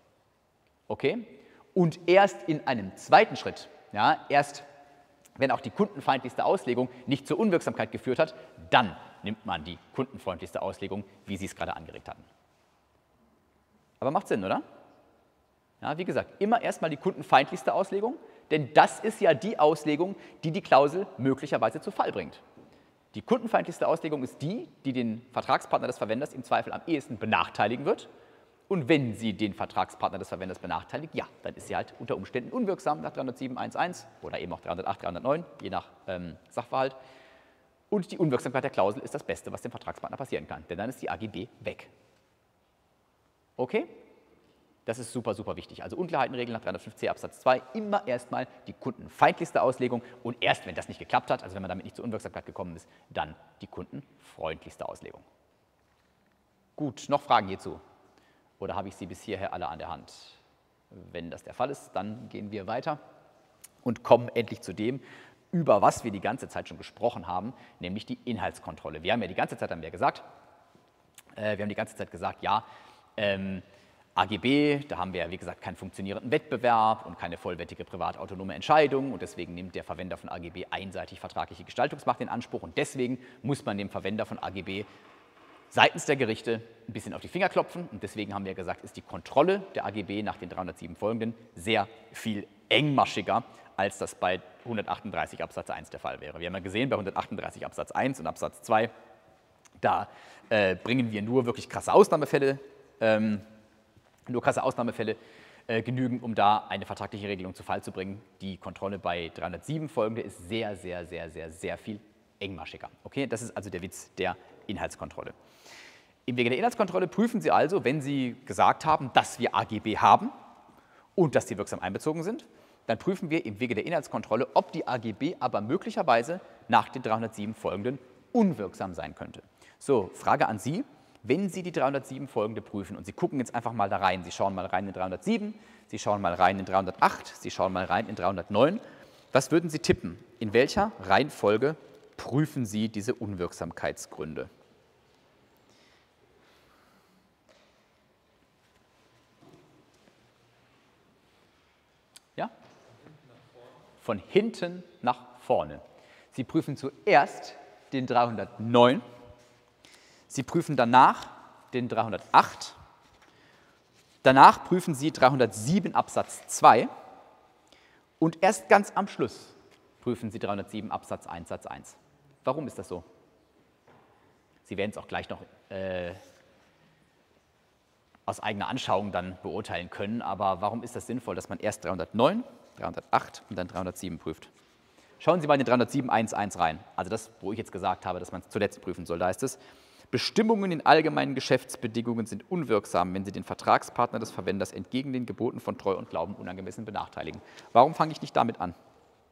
Okay? Und erst in einem zweiten Schritt, ja, erst wenn auch die kundenfeindlichste Auslegung nicht zur Unwirksamkeit geführt hat, dann nimmt man die kundenfreundlichste Auslegung, wie Sie es gerade angeregt hatten. Aber macht Sinn, oder? Ja, wie gesagt, immer erstmal die kundenfeindlichste Auslegung, denn das ist ja die Auslegung, die die Klausel möglicherweise zu Fall bringt. Die kundenfeindlichste Auslegung ist die, die den Vertragspartner des Verwenders im Zweifel am ehesten benachteiligen wird. Und wenn sie den Vertragspartner des Verwenders benachteiligt, ja, dann ist sie halt unter Umständen unwirksam nach dreihundertsieben Absatz eins oder eben auch dreihundertacht, dreihundertneun, je nach ähm, Sachverhalt. Und die Unwirksamkeit der Klausel ist das Beste, was dem Vertragspartner passieren kann, denn dann ist die A G B weg. Okay? Das ist super, super wichtig. Also Unklarheitenregel nach dreihundertfünf c Absatz zwei, immer erstmal die kundenfeindlichste Auslegung und erst, wenn das nicht geklappt hat, also wenn man damit nicht zur Unwirksamkeit gekommen ist, dann die kundenfreundlichste Auslegung. Gut, noch Fragen hierzu? Oder habe ich sie bis hierher alle an der Hand? Wenn das der Fall ist, dann gehen wir weiter und kommen endlich zu dem, über was wir die ganze Zeit schon gesprochen haben, nämlich die Inhaltskontrolle. Wir haben ja die ganze Zeit haben wir gesagt, äh, wir haben die ganze Zeit gesagt, ja, ähm, A G B, da haben wir ja wie gesagt keinen funktionierenden Wettbewerb und keine vollwertige privatautonome Entscheidung und deswegen nimmt der Verwender von A G B einseitig vertragliche Gestaltungsmacht in Anspruch und deswegen muss man dem Verwender von A G B seitens der Gerichte ein bisschen auf die Finger klopfen und deswegen haben wir gesagt, ist die Kontrolle der A G B nach den dreihundertsieben folgenden sehr viel engmaschiger, als das bei hundertachtunddreißig Absatz eins der Fall wäre. Wir haben ja gesehen, bei hundertachtunddreißig Absatz eins und Absatz zwei, da äh, bringen wir nur wirklich krasse Ausnahmefälle, ähm, nur krasse Ausnahmefälle äh, genügen, um da eine vertragliche Regelung zu Fall zu bringen. Die Kontrolle bei dreihundertsieben folgende ist sehr, sehr, sehr, sehr, sehr viel engmaschiger. Okay, das ist also der Witz der Inhaltskontrolle. Im Wege der Inhaltskontrolle prüfen Sie also, wenn Sie gesagt haben, dass wir A G B haben und dass sie wirksam einbezogen sind, dann prüfen wir im Wege der Inhaltskontrolle, ob die A G B aber möglicherweise nach den dreihundertsieben folgenden unwirksam sein könnte. So, Frage an Sie, wenn Sie die dreihundertsieben folgende prüfen und Sie gucken jetzt einfach mal da rein, Sie schauen mal rein in dreihundertsieben, Sie schauen mal rein in dreihundertacht, Sie schauen mal rein in dreihundertneun, was würden Sie tippen? In welcher Reihenfolge prüfen Sie diese Unwirksamkeitsgründe? Ja? Von hinten nach vorne. Sie prüfen zuerst den dreihundertneun, Sie prüfen danach den dreihundertacht, danach prüfen Sie dreihundertsieben Absatz zwei und erst ganz am Schluss prüfen Sie dreihundertsieben Absatz eins Satz eins. Warum ist das so? Sie werden es auch gleich noch äh, aus eigener Anschauung dann beurteilen können, aber warum ist das sinnvoll, dass man erst dreihundertneun, dreihundertacht und dann dreihundertsieben prüft? Schauen Sie mal in den dreihundertsieben Absatz eins rein, also das, wo ich jetzt gesagt habe, dass man es zuletzt prüfen soll, da heißt es, Bestimmungen in allgemeinen Geschäftsbedingungen sind unwirksam, wenn sie den Vertragspartner des Verwenders entgegen den Geboten von Treu und Glauben unangemessen benachteiligen. Warum fange ich nicht damit an?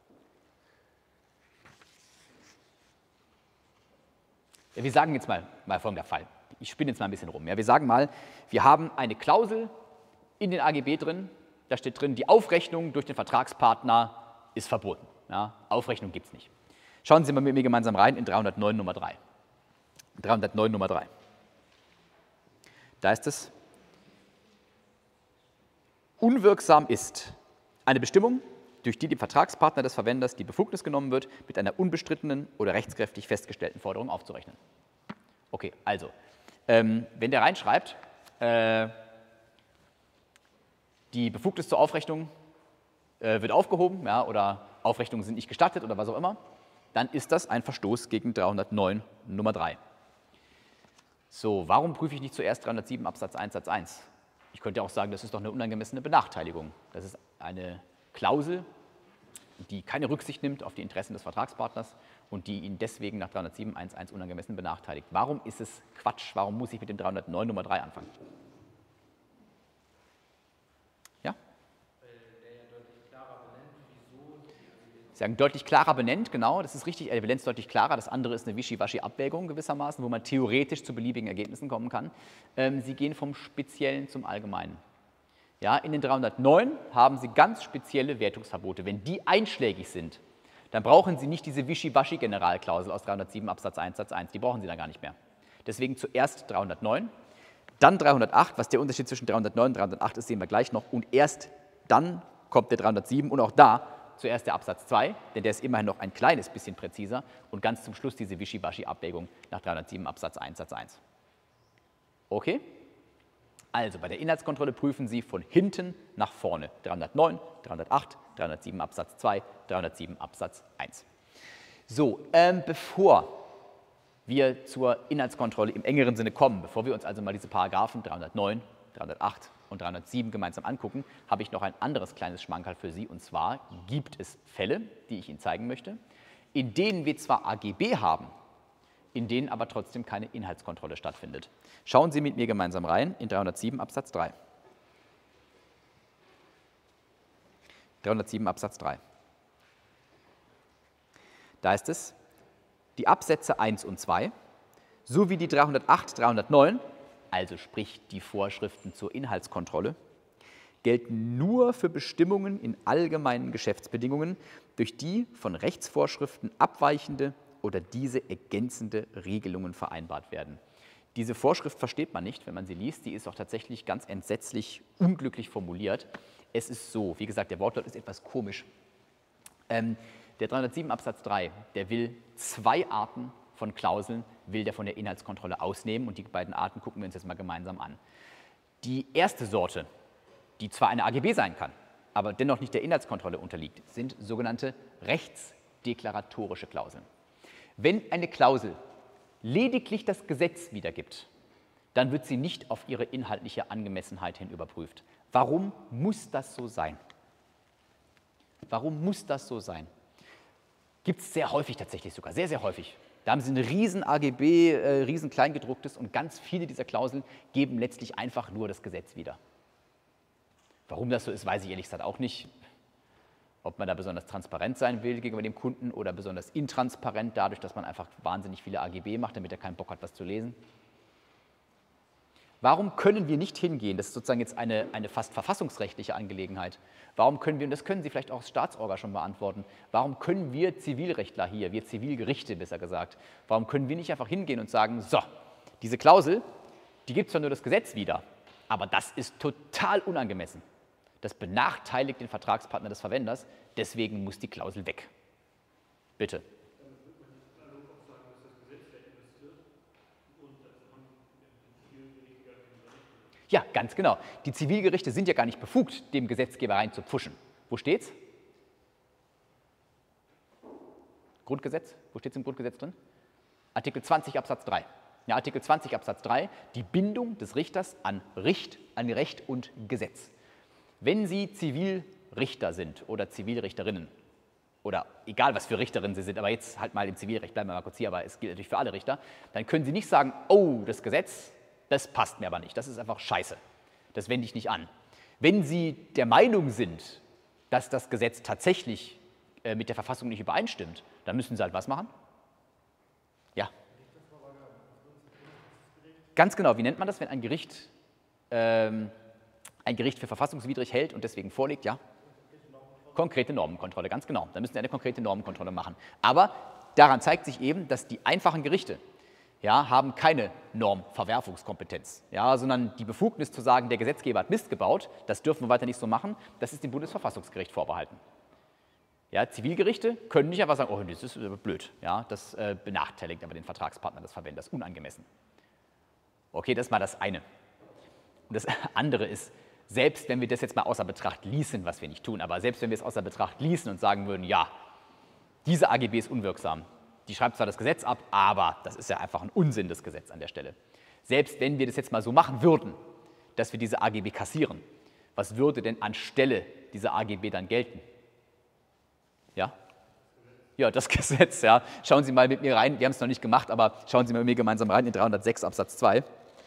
Ja, wir sagen jetzt mal, mal folgender Fall. Ich spinne jetzt mal ein bisschen rum. Ja, wir sagen mal, wir haben eine Klausel in den A G B drin, da steht drin, die Aufrechnung durch den Vertragspartner ist verboten. Ja, Aufrechnung gibt es nicht. Schauen Sie mal mit mir gemeinsam rein in dreihundertneun Nummer drei. dreihundertneun Nummer drei. Da ist es, unwirksam ist eine Bestimmung, durch die dem Vertragspartner des Verwenders die Befugnis genommen wird, mit einer unbestrittenen oder rechtskräftig festgestellten Forderung aufzurechnen. Okay, also, ähm, wenn der reinschreibt, äh, die Befugnis zur Aufrechnung äh, wird aufgehoben, ja, oder Aufrechnungen sind nicht gestattet oder was auch immer, dann ist das ein Verstoß gegen dreihundertneun Nummer drei. So, warum prüfe ich nicht zuerst dreihundertsieben Absatz eins Satz eins? Ich könnte auch sagen, das ist doch eine unangemessene Benachteiligung. Das ist eine Klausel, die keine Rücksicht nimmt auf die Interessen des Vertragspartners und die ihn deswegen nach dreihundertsieben Absatz eins unangemessen benachteiligt. Warum ist es Quatsch? Warum muss ich mit dem dreihundertneun Nummer drei anfangen? Ja? Sie sagen, deutlich klarer benennt, genau, das ist richtig, er benennt es deutlich klarer. Das andere ist eine Wischiwaschi-Abwägung gewissermaßen, wo man theoretisch zu beliebigen Ergebnissen kommen kann. Ähm, Sie gehen vom Speziellen zum Allgemeinen. Ja, in den dreihundertneun haben Sie ganz spezielle Wertungsverbote. Wenn die einschlägig sind, dann brauchen Sie nicht diese Wischiwaschi-Generalklausel aus dreihundertsieben Absatz eins Satz eins, die brauchen Sie dann gar nicht mehr. Deswegen zuerst dreihundertneun, dann dreihundertacht, was der Unterschied zwischen dreihundertneun und dreihundertacht ist, sehen wir gleich noch, und erst dann kommt der dreihundertsieben und auch da zuerst der Absatz zwei, denn der ist immerhin noch ein kleines bisschen präziser, und ganz zum Schluss diese Wischiwaschi-Abwägung nach dreihundertsieben Absatz eins Satz eins. Okay? Also bei der Inhaltskontrolle prüfen Sie von hinten nach vorne. dreihundertneun, dreihundertacht, dreihundertsieben Absatz zwei, dreihundertsieben Absatz eins. So, ähm, bevor wir zur Inhaltskontrolle im engeren Sinne kommen, bevor wir uns also mal diese Paragraphen dreihundertneun, dreihundertacht und dreihundertsieben gemeinsam angucken, habe ich noch ein anderes kleines Schmankerl für Sie, und zwar gibt es Fälle, die ich Ihnen zeigen möchte, in denen wir zwar A G B haben, in denen aber trotzdem keine Inhaltskontrolle stattfindet. Schauen Sie mit mir gemeinsam rein in dreihundertsieben Absatz drei. dreihundertsieben Absatz drei. Da heißt es, die Absätze eins und zwei sowie die dreihundertacht, dreihundertneun, also sprich die Vorschriften zur Inhaltskontrolle, gelten nur für Bestimmungen in allgemeinen Geschäftsbedingungen, durch die von Rechtsvorschriften abweichende oder diese ergänzende Regelungen vereinbart werden. Diese Vorschrift versteht man nicht, wenn man sie liest. Die ist auch tatsächlich ganz entsetzlich unglücklich formuliert. Es ist so, wie gesagt, der Wortlaut ist etwas komisch. Ähm, der dreihundertsieben Absatz drei, der will zwei Arten von Klauseln, will der von der Inhaltskontrolle ausnehmen, und die beiden Arten gucken wir uns jetzt mal gemeinsam an. Die erste Sorte, die zwar eine A G B sein kann, aber dennoch nicht der Inhaltskontrolle unterliegt, sind sogenannte rechtsdeklaratorische Klauseln. Wenn eine Klausel lediglich das Gesetz wiedergibt, dann wird sie nicht auf ihre inhaltliche Angemessenheit hin überprüft. Warum muss das so sein? Warum muss das so sein? Gibt es sehr häufig tatsächlich sogar, sehr, sehr häufig. Da haben Sie ein riesen A G B, äh, riesen Kleingedrucktes, und ganz viele dieser Klauseln geben letztlich einfach nur das Gesetz wieder. Warum das so ist, weiß ich ehrlich gesagt auch nicht. Ob man da besonders transparent sein will gegenüber dem Kunden oder besonders intransparent, dadurch, dass man einfach wahnsinnig viele A G B macht, damit er keinen Bock hat, was zu lesen. Warum können wir nicht hingehen? Das ist sozusagen jetzt eine, eine fast verfassungsrechtliche Angelegenheit. Warum können wir, und das können Sie vielleicht auch als Staatsorgan schon beantworten, warum können wir Zivilrechtler hier, wir Zivilgerichte besser gesagt, warum können wir nicht einfach hingehen und sagen, so, diese Klausel, die gibt zwar nur das Gesetz wieder, aber das ist total unangemessen. Das benachteiligt den Vertragspartner des Verwenders, deswegen muss die Klausel weg. Bitte. Damit wird man nicht analog auch sagen, dass das Gesetz verändert wird und das haben die Zivilgerichte gar keine Berechtigung. Ja, ganz genau. Die Zivilgerichte sind ja gar nicht befugt, dem Gesetzgeber reinzupfuschen. Wo steht's? Grundgesetz? Wo steht es im Grundgesetz drin? Artikel zwanzig Absatz drei. Ja, Artikel zwanzig Absatz drei, die Bindung des Richters an, Richt, an Recht und Gesetz. Wenn Sie Zivilrichter sind oder Zivilrichterinnen, oder egal was für Richterinnen Sie sind, aber jetzt halt mal im Zivilrecht, bleiben wir mal kurz hier, aber es gilt natürlich für alle Richter, dann können Sie nicht sagen, oh, das Gesetz, das passt mir aber nicht, das ist einfach scheiße, das wende ich nicht an. Wenn Sie der Meinung sind, dass das Gesetz tatsächlich äh, mit der Verfassung nicht übereinstimmt, dann müssen Sie halt was machen? Ja. Ganz genau, wie nennt man das, wenn ein Gericht ähm, ein Gericht für verfassungswidrig hält und deswegen vorlegt? Ja? Konkrete Normenkontrolle, ganz genau. Da müssen Sie eine konkrete Normenkontrolle machen. Aber daran zeigt sich eben, dass die einfachen Gerichte, ja, haben keine Normverwerfungskompetenz, ja, sondern die Befugnis zu sagen, der Gesetzgeber hat Mist gebaut, das dürfen wir weiter nicht so machen, das ist dem Bundesverfassungsgericht vorbehalten. Ja, Zivilgerichte können nicht einfach sagen, oh, das ist blöd, ja, das äh, benachteiligt aber den Vertragspartner des Verwenders unangemessen. Okay, das ist mal das eine. Und das andere ist, selbst wenn wir das jetzt mal außer Betracht ließen, was wir nicht tun, aber selbst wenn wir es außer Betracht ließen und sagen würden, ja, diese A G B ist unwirksam, die schreibt zwar das Gesetz ab, aber das ist ja einfach ein Unsinn, das Gesetz an der Stelle. Selbst wenn wir das jetzt mal so machen würden, dass wir diese A G B kassieren, was würde denn anstelle dieser A G B dann gelten? Ja? Ja, das Gesetz, ja. Schauen Sie mal mit mir rein, wir haben es noch nicht gemacht, aber schauen Sie mal mit mir gemeinsam rein in dreihundertsechs Absatz zwei.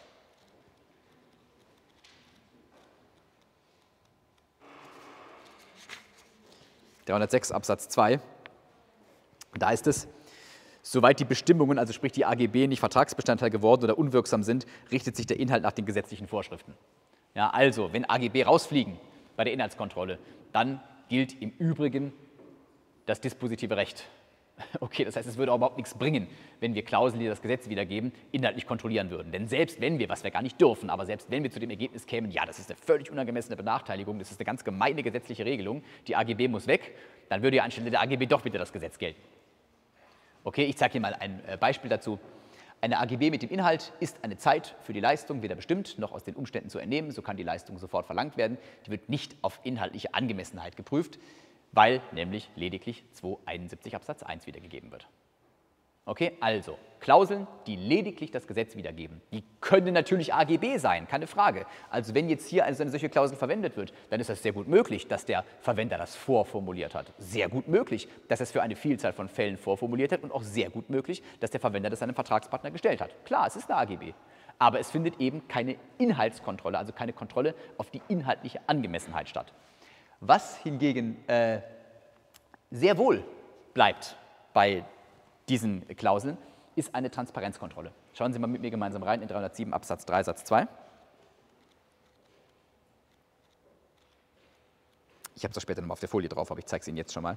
dreihundertsechs Absatz zwei. Da ist es, soweit die Bestimmungen, also sprich die A G B, nicht Vertragsbestandteil geworden oder unwirksam sind, richtet sich der Inhalt nach den gesetzlichen Vorschriften. Ja, also, wenn A G B rausfliegen bei der Inhaltskontrolle, dann gilt im Übrigen das dispositive Recht. Okay, das heißt, es würde auch überhaupt nichts bringen, wenn wir Klauseln, die das Gesetz wiedergeben, inhaltlich kontrollieren würden. Denn selbst wenn wir, was wir gar nicht dürfen, aber selbst wenn wir zu dem Ergebnis kämen, ja, das ist eine völlig unangemessene Benachteiligung, das ist eine ganz gemeine gesetzliche Regelung, die A G B muss weg, dann würde ja anstelle der A G B doch wieder das Gesetz gelten. Okay, ich zeige hier mal ein Beispiel dazu. Eine A G B mit dem Inhalt ist eine Zeit für die Leistung weder bestimmt noch aus den Umständen zu entnehmen, so kann die Leistung sofort verlangt werden. Die wird nicht auf inhaltliche Angemessenheit geprüft, weil nämlich lediglich zweihunderteinundsiebzig Absatz eins wiedergegeben wird. Okay, also Klauseln, die lediglich das Gesetz wiedergeben, die können natürlich A G B sein, keine Frage. Also wenn jetzt hier eine solche Klausel verwendet wird, dann ist es sehr gut möglich, dass der Verwender das vorformuliert hat. Sehr gut möglich, dass er es für eine Vielzahl von Fällen vorformuliert hat und auch sehr gut möglich, dass der Verwender das seinem Vertragspartner gestellt hat. Klar, es ist eine A G B, aber es findet eben keine Inhaltskontrolle, also keine Kontrolle auf die inhaltliche Angemessenheit statt. Was hingegen äh, sehr wohl bleibt bei diesen Klauseln, ist eine Transparenzkontrolle. Schauen Sie mal mit mir gemeinsam rein in dreihundertsieben Absatz drei Satz zwei. Ich habe es auch später nochmal auf der Folie drauf, aber ich zeige es Ihnen jetzt schon mal.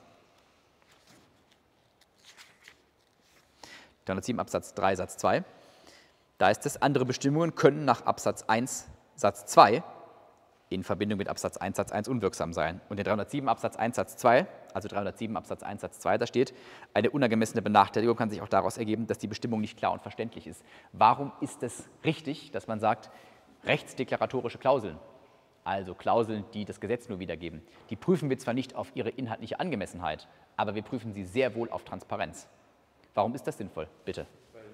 dreihundertsieben Absatz drei Satz zwei. Da ist es, andere Bestimmungen können nach Absatz eins Satz zwei in Verbindung mit Absatz eins Satz eins unwirksam sein. Und in dreihundertsieben Absatz eins Satz zwei, also dreihundertsieben Absatz eins Satz zwei, da steht, eine unangemessene Benachteiligung kann sich auch daraus ergeben, dass die Bestimmung nicht klar und verständlich ist. Warum ist es richtig, dass man sagt, rechtsdeklaratorische Klauseln, also Klauseln, die das Gesetz nur wiedergeben, die prüfen wir zwar nicht auf ihre inhaltliche Angemessenheit, aber wir prüfen sie sehr wohl auf Transparenz. Warum ist das sinnvoll? Bitte.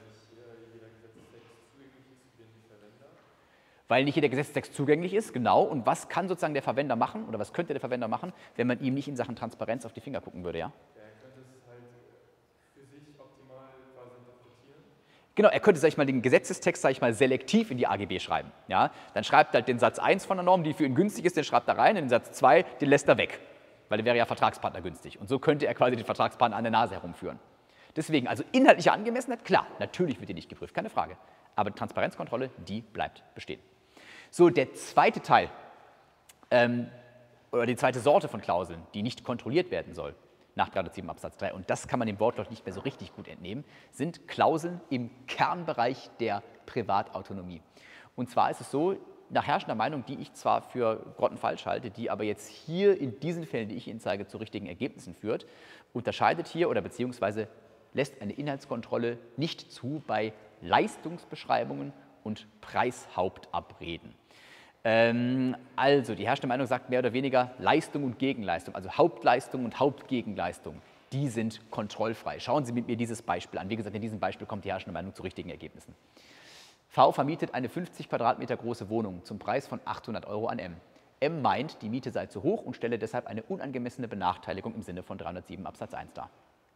Weil nicht jeder Gesetzestext zugänglich ist, genau. Und was kann sozusagen der Verwender machen oder was könnte der Verwender machen, wenn man ihm nicht in Sachen Transparenz auf die Finger gucken würde, ja? Ja, er könnte es halt für sich optimal quasi interpretieren. Genau, er könnte, sag ich mal, den Gesetzestext, sag ich mal, selektiv in die A G B schreiben. Ja? Dann schreibt er halt den Satz eins von der Norm, die für ihn günstig ist, den schreibt er rein, in den Satz zwei, den lässt er weg, weil der wäre ja Vertragspartner günstig. Und so könnte er quasi den Vertragspartner an der Nase herumführen. Deswegen, also inhaltliche Angemessenheit, klar, natürlich wird die nicht geprüft, keine Frage. Aber die Transparenzkontrolle, die bleibt bestehen. So, der zweite Teil, ähm, oder die zweite Sorte von Klauseln, die nicht kontrolliert werden soll, nach dreihundertsieben Absatz drei, und das kann man dem Wortlaut nicht mehr so richtig gut entnehmen, sind Klauseln im Kernbereich der Privatautonomie. Und zwar ist es so, nach herrschender Meinung, die ich zwar für grottenfalsch halte, die aber jetzt hier in diesen Fällen, die ich Ihnen zeige, zu richtigen Ergebnissen führt, unterscheidet hier oder beziehungsweise lässt eine Inhaltskontrolle nicht zu bei Leistungsbeschreibungen und Preishauptabreden. Ähm, also, die herrschende Meinung sagt mehr oder weniger Leistung und Gegenleistung, also Hauptleistung und Hauptgegenleistung, die sind kontrollfrei. Schauen Sie mit mir dieses Beispiel an. Wie gesagt, in diesem Beispiel kommt die herrschende Meinung zu richtigen Ergebnissen. V vermietet eine fünfzig Quadratmeter große Wohnung zum Preis von achthundert Euro an M. M meint, die Miete sei zu hoch und stelle deshalb eine unangemessene Benachteiligung im Sinne von dreihundertsieben Absatz eins dar.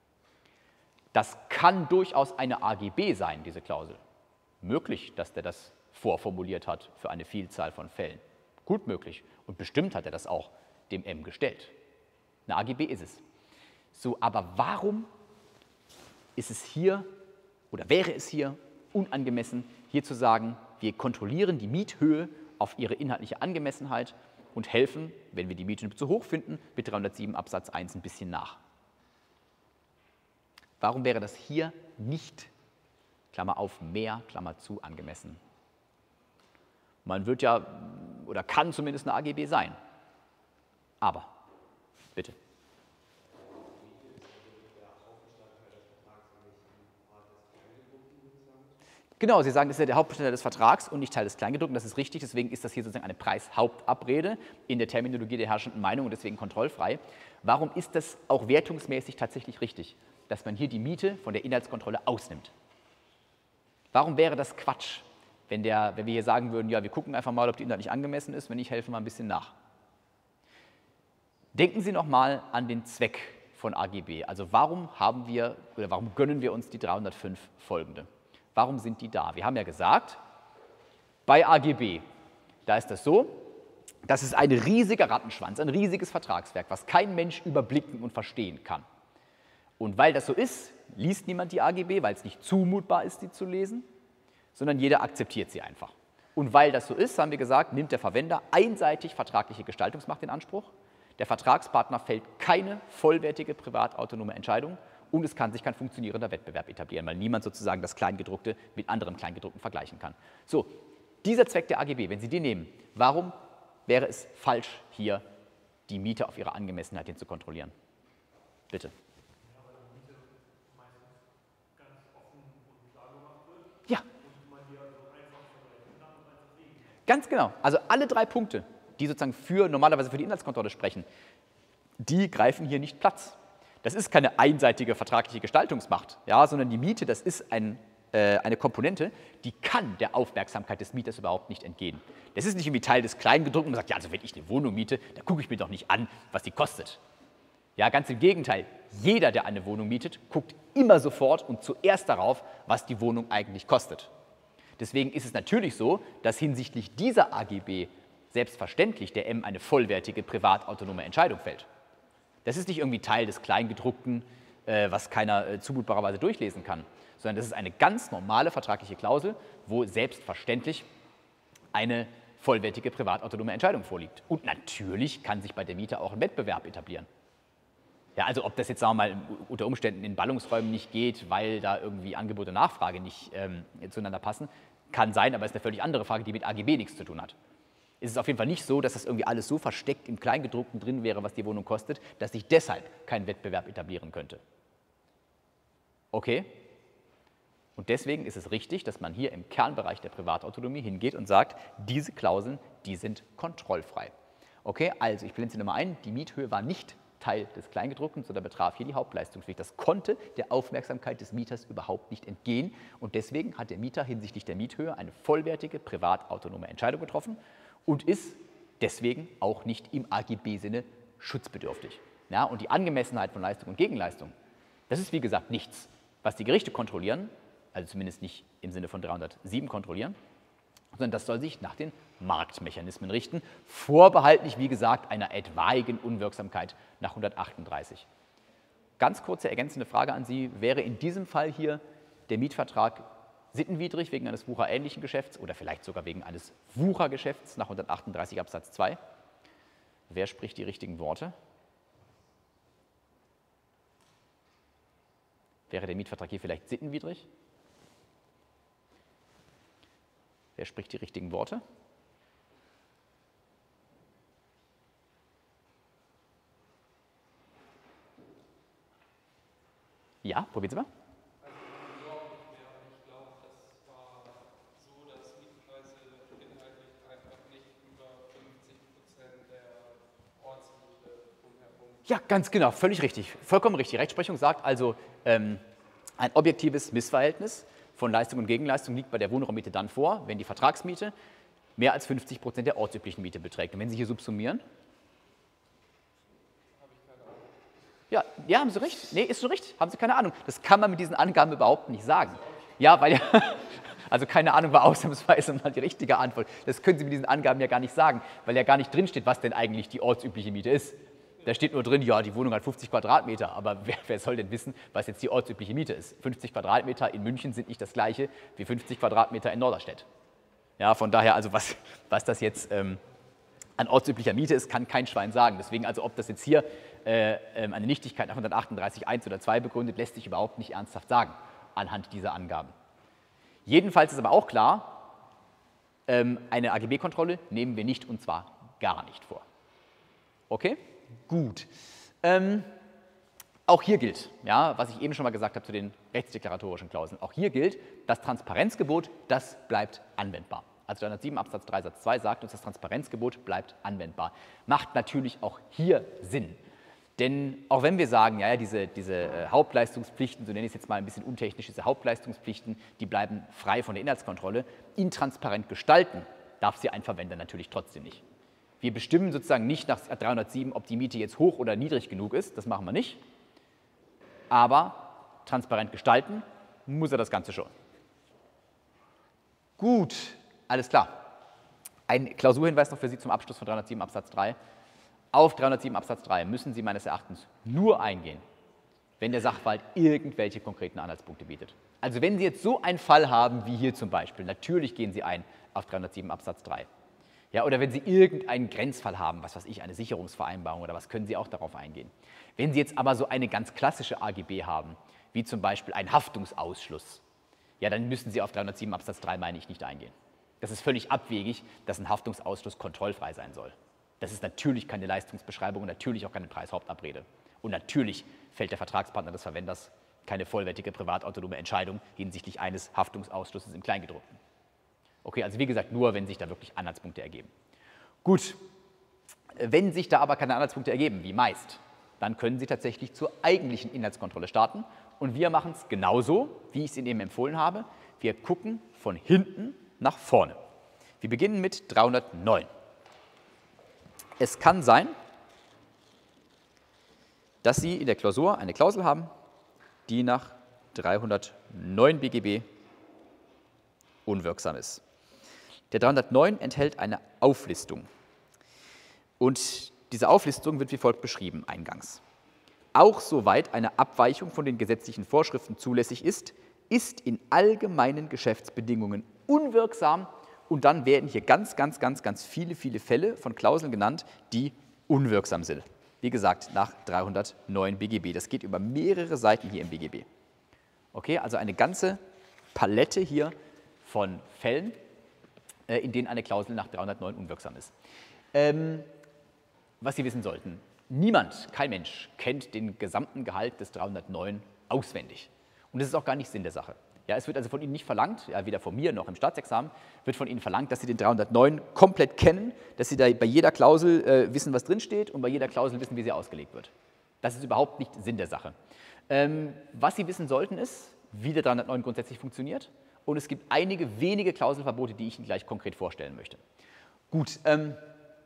Das kann durchaus eine A G B sein, diese Klausel. Möglich, dass der das vorformuliert hat für eine Vielzahl von Fällen. Gut möglich. Und bestimmt hat er das auch dem M gestellt. Eine A G B ist es. So, aber warum ist es hier oder wäre es hier unangemessen, hier zu sagen, wir kontrollieren die Miethöhe auf ihre inhaltliche Angemessenheit und helfen, wenn wir die Miete zu hoch finden, mit dreihundertsieben Absatz eins ein bisschen nach. Warum wäre das hier nicht Klammer auf, mehr, Klammer zu, angemessen. Man wird ja, oder kann zumindest eine A G B sein. Aber, bitte. Genau, Sie sagen, das ist ja der Hauptbestandteil des Vertrags und nicht Teil des Kleingedruckten. Das ist richtig, deswegen ist das hier sozusagen eine Preishauptabrede in der Terminologie der herrschenden Meinung und deswegen kontrollfrei. Warum ist das auch wertungsmäßig tatsächlich richtig, dass man hier die Miete von der Inhaltskontrolle ausnimmt? Warum wäre das Quatsch, wenn, der, wenn wir hier sagen würden, ja, wir gucken einfach mal, ob die Inhalt nicht angemessen ist, wenn nicht, helfen wir ein bisschen nach. Denken Sie noch mal an den Zweck von A G B. Also warum haben wir, oder warum gönnen wir uns die dreihundertfünf folgende? Warum sind die da? Wir haben ja gesagt, bei A G B, da ist das so, das ist ein riesiger Rattenschwanz, ein riesiges Vertragswerk, was kein Mensch überblicken und verstehen kann. Und weil das so ist, liest niemand die A G B, weil es nicht zumutbar ist, sie zu lesen, sondern jeder akzeptiert sie einfach. Und weil das so ist, haben wir gesagt, nimmt der Verwender einseitig vertragliche Gestaltungsmacht in Anspruch. Der Vertragspartner fällt keine vollwertige privatautonome Entscheidung und es kann sich kein funktionierender Wettbewerb etablieren, weil niemand sozusagen das Kleingedruckte mit anderen Kleingedruckten vergleichen kann. So, dieser Zweck der A G B, wenn Sie den nehmen, warum wäre es falsch, hier die Miete auf ihre Angemessenheit hin zu kontrollieren? Bitte. Ja. Ganz genau. Also alle drei Punkte, die sozusagen für, normalerweise für die Inhaltskontrolle sprechen, die greifen hier nicht Platz. Das ist keine einseitige vertragliche Gestaltungsmacht, ja, sondern die Miete, das ist ein, äh, eine Komponente, die kann der Aufmerksamkeit des Mieters überhaupt nicht entgehen. Das ist nicht irgendwie Teil des Kleingedruckten und man sagt, ja, also wenn ich eine Wohnung miete, dann gucke ich mir doch nicht an, was die kostet. Ja, ganz im Gegenteil. Jeder, der eine Wohnung mietet, guckt immer sofort und zuerst darauf, was die Wohnung eigentlich kostet. Deswegen ist es natürlich so, dass hinsichtlich dieser A G B selbstverständlich der M eine vollwertige privatautonome Entscheidung fällt. Das ist nicht irgendwie Teil des Kleingedruckten, äh, was keiner äh, zumutbarerweise durchlesen kann, sondern das ist eine ganz normale vertragliche Klausel, wo selbstverständlich eine vollwertige privatautonome Entscheidung vorliegt. Und natürlich kann sich bei der Miete auch ein Wettbewerb etablieren. Ja, also ob das jetzt, sagen wir mal, unter Umständen in Ballungsräumen nicht geht, weil da irgendwie Angebot und Nachfrage nicht ähm, zueinander passen, kann sein, aber ist eine völlig andere Frage, die mit A G B nichts zu tun hat. Es ist auf jeden Fall nicht so, dass das irgendwie alles so versteckt im Kleingedruckten drin wäre, was die Wohnung kostet, dass sich deshalb kein Wettbewerb etablieren könnte. Okay? Und deswegen ist es richtig, dass man hier im Kernbereich der Privatautonomie hingeht und sagt, diese Klauseln, die sind kontrollfrei. Okay, also ich blende sie nochmal ein, die Miethöhe war nicht Teil des Kleingedruckten, sondern betraf hier die Hauptleistungspflicht. Das konnte der Aufmerksamkeit des Mieters überhaupt nicht entgehen und deswegen hat der Mieter hinsichtlich der Miethöhe eine vollwertige privatautonome Entscheidung getroffen und ist deswegen auch nicht im A G B-Sinne schutzbedürftig. Ja, und die Angemessenheit von Leistung und Gegenleistung, das ist wie gesagt nichts, was die Gerichte kontrollieren, also zumindest nicht im Sinne von dreihundertsieben kontrollieren, sondern das soll sich nach den Marktmechanismen richten, vorbehaltlich, wie gesagt, einer etwaigen Unwirksamkeit nach hundertachtunddreißig. Ganz kurze ergänzende Frage an Sie, wäre in diesem Fall hier der Mietvertrag sittenwidrig wegen eines wucherähnlichen Geschäfts oder vielleicht sogar wegen eines Wuchergeschäfts nach hundertachtunddreißig Absatz zwei? Wer spricht die richtigen Worte? Wäre der Mietvertrag hier vielleicht sittenwidrig? Wer spricht die richtigen Worte? Ja, probieren Sie mal. Also überhaupt nicht mehr. Ich glaube, das war so, dass Mietpreise inhaltlich einfach nicht über fünfzig Prozent der Ortsmiete drumherum. Ja, ganz genau, völlig richtig. Vollkommen richtig. Die Rechtsprechung sagt also, ähm, ein objektives Missverhältnis von Leistung und Gegenleistung liegt bei der Wohnraummiete dann vor, wenn die Vertragsmiete mehr als fünfzig Prozent der ortsüblichen Miete beträgt. Und wenn Sie hier subsumieren? Ja, ja, haben Sie recht. Nee, ist so recht. Haben Sie keine Ahnung. Das kann man mit diesen Angaben überhaupt nicht sagen. Ja, weil ja, also keine Ahnung war ausnahmsweise mal die richtige Antwort. Das können Sie mit diesen Angaben ja gar nicht sagen, weil ja gar nicht drinsteht, was denn eigentlich die ortsübliche Miete ist. Da steht nur drin, ja, die Wohnung hat fünfzig Quadratmeter, aber wer, wer soll denn wissen, was jetzt die ortsübliche Miete ist? fünfzig Quadratmeter in München sind nicht das gleiche wie fünfzig Quadratmeter in Norderstedt. Ja, von daher, also was, was das jetzt ähm, an ortsüblicher Miete ist, kann kein Schwein sagen. Deswegen, also ob das jetzt hier äh, eine Nichtigkeit nach hundertachtunddreißig Absatz eins oder zwei begründet, lässt sich überhaupt nicht ernsthaft sagen anhand dieser Angaben. Jedenfalls ist aber auch klar, ähm, eine A G B-Kontrolle nehmen wir nicht, und zwar gar nicht vor. Okay? Gut. Ähm, auch hier gilt, ja, was ich eben schon mal gesagt habe zu den rechtsdeklaratorischen Klauseln, auch hier gilt, das Transparenzgebot, das bleibt anwendbar. Also dreihundertsieben Absatz drei Satz zwei sagt uns, das Transparenzgebot bleibt anwendbar. Macht natürlich auch hier Sinn. Denn auch wenn wir sagen, ja, ja diese, diese äh, Hauptleistungspflichten, so nenne ich es jetzt mal ein bisschen untechnisch, diese Hauptleistungspflichten, die bleiben frei von der Inhaltskontrolle, intransparent gestalten darf sie ein Verwender natürlich trotzdem nicht. Wir bestimmen sozusagen nicht nach dreihundertsieben, ob die Miete jetzt hoch oder niedrig genug ist, das machen wir nicht. Aber transparent gestalten muss er das Ganze schon. Gut, alles klar. Ein Klausurhinweis noch für Sie zum Abschluss von dreihundertsieben Absatz drei. Auf dreihundertsieben Absatz drei müssen Sie meines Erachtens nur eingehen, wenn der Sachverhalt irgendwelche konkreten Anhaltspunkte bietet. Also wenn Sie jetzt so einen Fall haben wie hier zum Beispiel, natürlich gehen Sie ein auf dreihundertsieben Absatz drei. Ja, oder wenn Sie irgendeinen Grenzfall haben, was weiß ich, eine Sicherungsvereinbarung oder was, können Sie auch darauf eingehen. Wenn Sie jetzt aber so eine ganz klassische A G B haben, wie zum Beispiel einen Haftungsausschluss, ja, dann müssen Sie auf dreihundertsieben Absatz drei, meine ich, nicht eingehen. Das ist völlig abwegig, dass ein Haftungsausschluss kontrollfrei sein soll. Das ist natürlich keine Leistungsbeschreibung und natürlich auch keine Preishauptabrede. Und natürlich fällt der Vertragspartner des Verwenders keine vollwertige privatautonome Entscheidung hinsichtlich eines Haftungsausschlusses im Kleingedruckten. Okay, also wie gesagt, nur wenn sich da wirklich Anhaltspunkte ergeben. Gut, wenn sich da aber keine Anhaltspunkte ergeben, wie meist, dann können Sie tatsächlich zur eigentlichen Inhaltskontrolle starten. Und wir machen es genauso, wie ich es Ihnen eben empfohlen habe. Wir gucken von hinten nach vorne. Wir beginnen mit dreihundertneun. Es kann sein, dass Sie in der Klausur eine Klausel haben, die nach dreihundertneun B G B unwirksam ist. Der dreihundertneun enthält eine Auflistung. Und diese Auflistung wird wie folgt beschrieben eingangs. Auch soweit eine Abweichung von den gesetzlichen Vorschriften zulässig ist, ist in allgemeinen Geschäftsbedingungen unwirksam. Und dann werden hier ganz, ganz, ganz, ganz viele, viele Fälle von Klauseln genannt, die unwirksam sind. Wie gesagt, nach dreihundertneun B G B. Das geht über mehrere Seiten hier im B G B. Okay, also eine ganze Palette hier von Fällen, in denen eine Klausel nach dreihundertneun unwirksam ist. Ähm, was Sie wissen sollten, niemand, kein Mensch, kennt den gesamten Gehalt des dreihundertneun auswendig. Und das ist auch gar nicht Sinn der Sache. Ja, es wird also von Ihnen nicht verlangt, ja, weder von mir noch im Staatsexamen, wird von Ihnen verlangt, dass Sie den dreihundertneun komplett kennen, dass Sie da bei jeder Klausel äh, wissen, was drinsteht und bei jeder Klausel wissen, wie sie ausgelegt wird. Das ist überhaupt nicht Sinn der Sache. Ähm, was Sie wissen sollten ist, wie der dreihundertneun grundsätzlich funktioniert. Und es gibt einige wenige Klauselverbote, die ich Ihnen gleich konkret vorstellen möchte. Gut, ähm,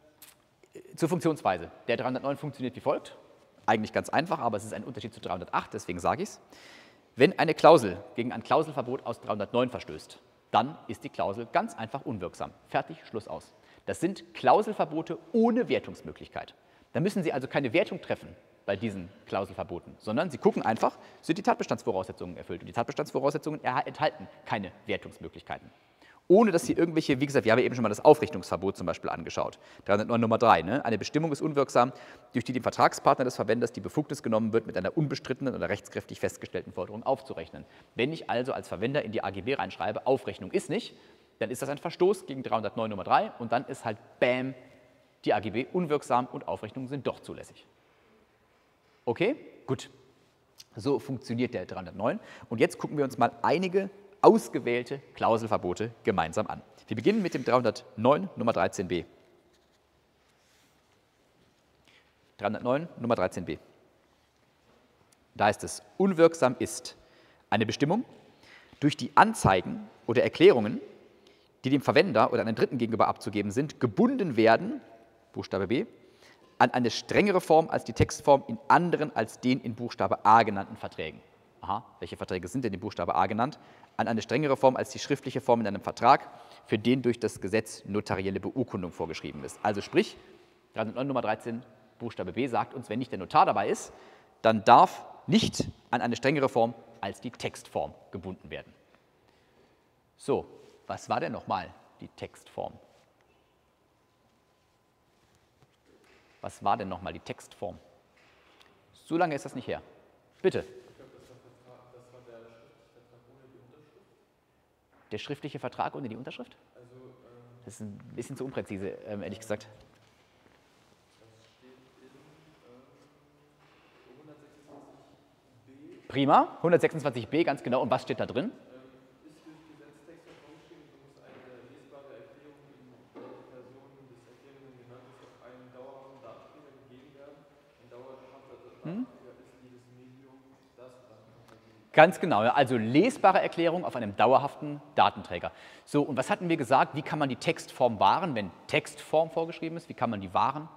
zur Funktionsweise. Der dreihundertneun funktioniert wie folgt. Eigentlich ganz einfach, aber es ist ein Unterschied zu dreihundertacht, deswegen sage ich es. Wenn eine Klausel gegen ein Klauselverbot aus dreihundertneun verstößt, dann ist die Klausel ganz einfach unwirksam. Fertig, Schluss aus. Das sind Klauselverbote ohne Wertungsmöglichkeit. Da müssen Sie also keine Wertung treffen bei diesen Klauselverboten, sondern Sie gucken einfach, sind die Tatbestandsvoraussetzungen erfüllt. Und die Tatbestandsvoraussetzungen enthalten keine Wertungsmöglichkeiten. Ohne dass Sie irgendwelche, wie gesagt, wir haben ja eben schon mal das Aufrichtungsverbot zum Beispiel angeschaut. dreihundertneun Nummer drei, ne? Eine Bestimmung ist unwirksam, durch die dem Vertragspartner des Verwenders die Befugnis genommen wird, mit einer unbestrittenen oder rechtskräftig festgestellten Forderung aufzurechnen. Wenn ich also als Verwender in die A G B reinschreibe, Aufrechnung ist nicht, dann ist das ein Verstoß gegen dreihundertneun Nummer drei und dann ist halt, bam, die A G B unwirksam und Aufrechnungen sind doch zulässig. Okay, gut. So funktioniert der dreihundertneun. Und jetzt gucken wir uns mal einige ausgewählte Klauselverbote gemeinsam an. Wir beginnen mit dem dreihundertneun Nummer dreizehn b. dreihundertneun Nummer dreizehn b. Da heißt es, unwirksam ist eine Bestimmung, durch die Anzeigen oder Erklärungen, die dem Verwender oder einem Dritten gegenüber abzugeben sind, gebunden werden, Buchstabe B, an eine strengere Form als die Textform in anderen als den in Buchstabe A genannten Verträgen. Aha, welche Verträge sind denn in Buchstabe A genannt? An eine strengere Form als die schriftliche Form in einem Vertrag, für den durch das Gesetz notarielle Beurkundung vorgeschrieben ist. Also sprich, dreihundertneun Nummer dreizehn Buchstabe B sagt uns, wenn nicht der Notar dabei ist, dann darf nicht an eine strengere Form als die Textform gebunden werden. So, was war denn nochmal die Textform? Was war denn nochmal die Textform? So lange ist das nicht her. Bitte. Der schriftliche Vertrag ohne die Unterschrift? Also, ähm, Das ist ein bisschen zu unpräzise, ähm, ehrlich gesagt. das steht in ähm, hundertsechsundzwanzig b. Prima, hundertsechsundzwanzig b, ganz genau. Und was steht da drin? Ähm, ist durch Gesetztext hervorgeschrieben, so muss eine lesbare Erklärung, in der die Person des Erklärenden genannt ist, auf einen dauerhaften Datenträger gegeben werden. Ein dauerhafter Datenträger ist jedes Medium, das Datenträger. Ganz genau, ja. Also lesbare Erklärung auf einem dauerhaften Datenträger. So, und was hatten wir gesagt? Wie kann man die Textform wahren, wenn Textform vorgeschrieben ist? Wie kann man die wahren?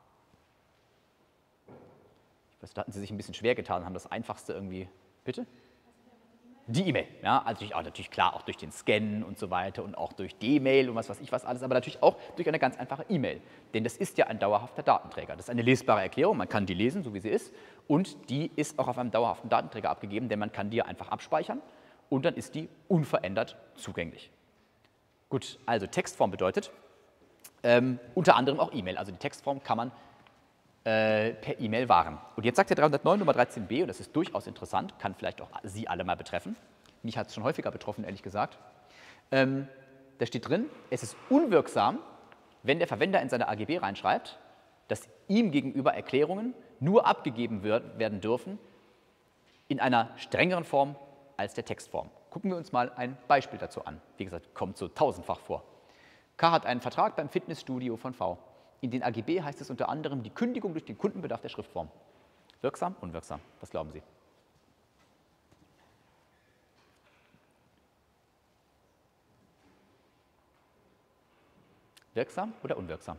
Ich weiß, da hatten Sie sich ein bisschen schwer getan, haben das Einfachste irgendwie. Bitte? Die E-Mail, ja, also natürlich, auch, natürlich klar, auch durch den Scan und so weiter und auch durch D-Mail und was weiß ich was alles, aber natürlich auch durch eine ganz einfache E-Mail. Denn das ist ja ein dauerhafter Datenträger. Das ist eine lesbare Erklärung, man kann die lesen, so wie sie ist, und die ist auch auf einem dauerhaften Datenträger abgegeben, denn man kann die ja einfach abspeichern und dann ist die unverändert zugänglich. Gut, also Textform bedeutet ähm, unter anderem auch E-Mail. Also die Textform kann man äh, per E-Mail wahren. Und jetzt sagt der dreihundertneun Nummer dreizehn b, und das ist durchaus interessant, kann vielleicht auch Sie alle mal betreffen. Mich hat es schon häufiger betroffen, ehrlich gesagt. Ähm, da steht drin, es ist unwirksam, wenn der Verwender in seine A G B reinschreibt, dass ihm gegenüber Erklärungen nur abgegeben wird, werden dürfen in einer strengeren Form als der Textform. Gucken wir uns mal ein Beispiel dazu an. Wie gesagt, kommt so tausendfach vor. K hat einen Vertrag beim Fitnessstudio von V. In den A G B heißt es unter anderem die Kündigung durch den Kundenbedarf der Schriftform. Wirksam, unwirksam? Was glauben Sie? Wirksam oder unwirksam?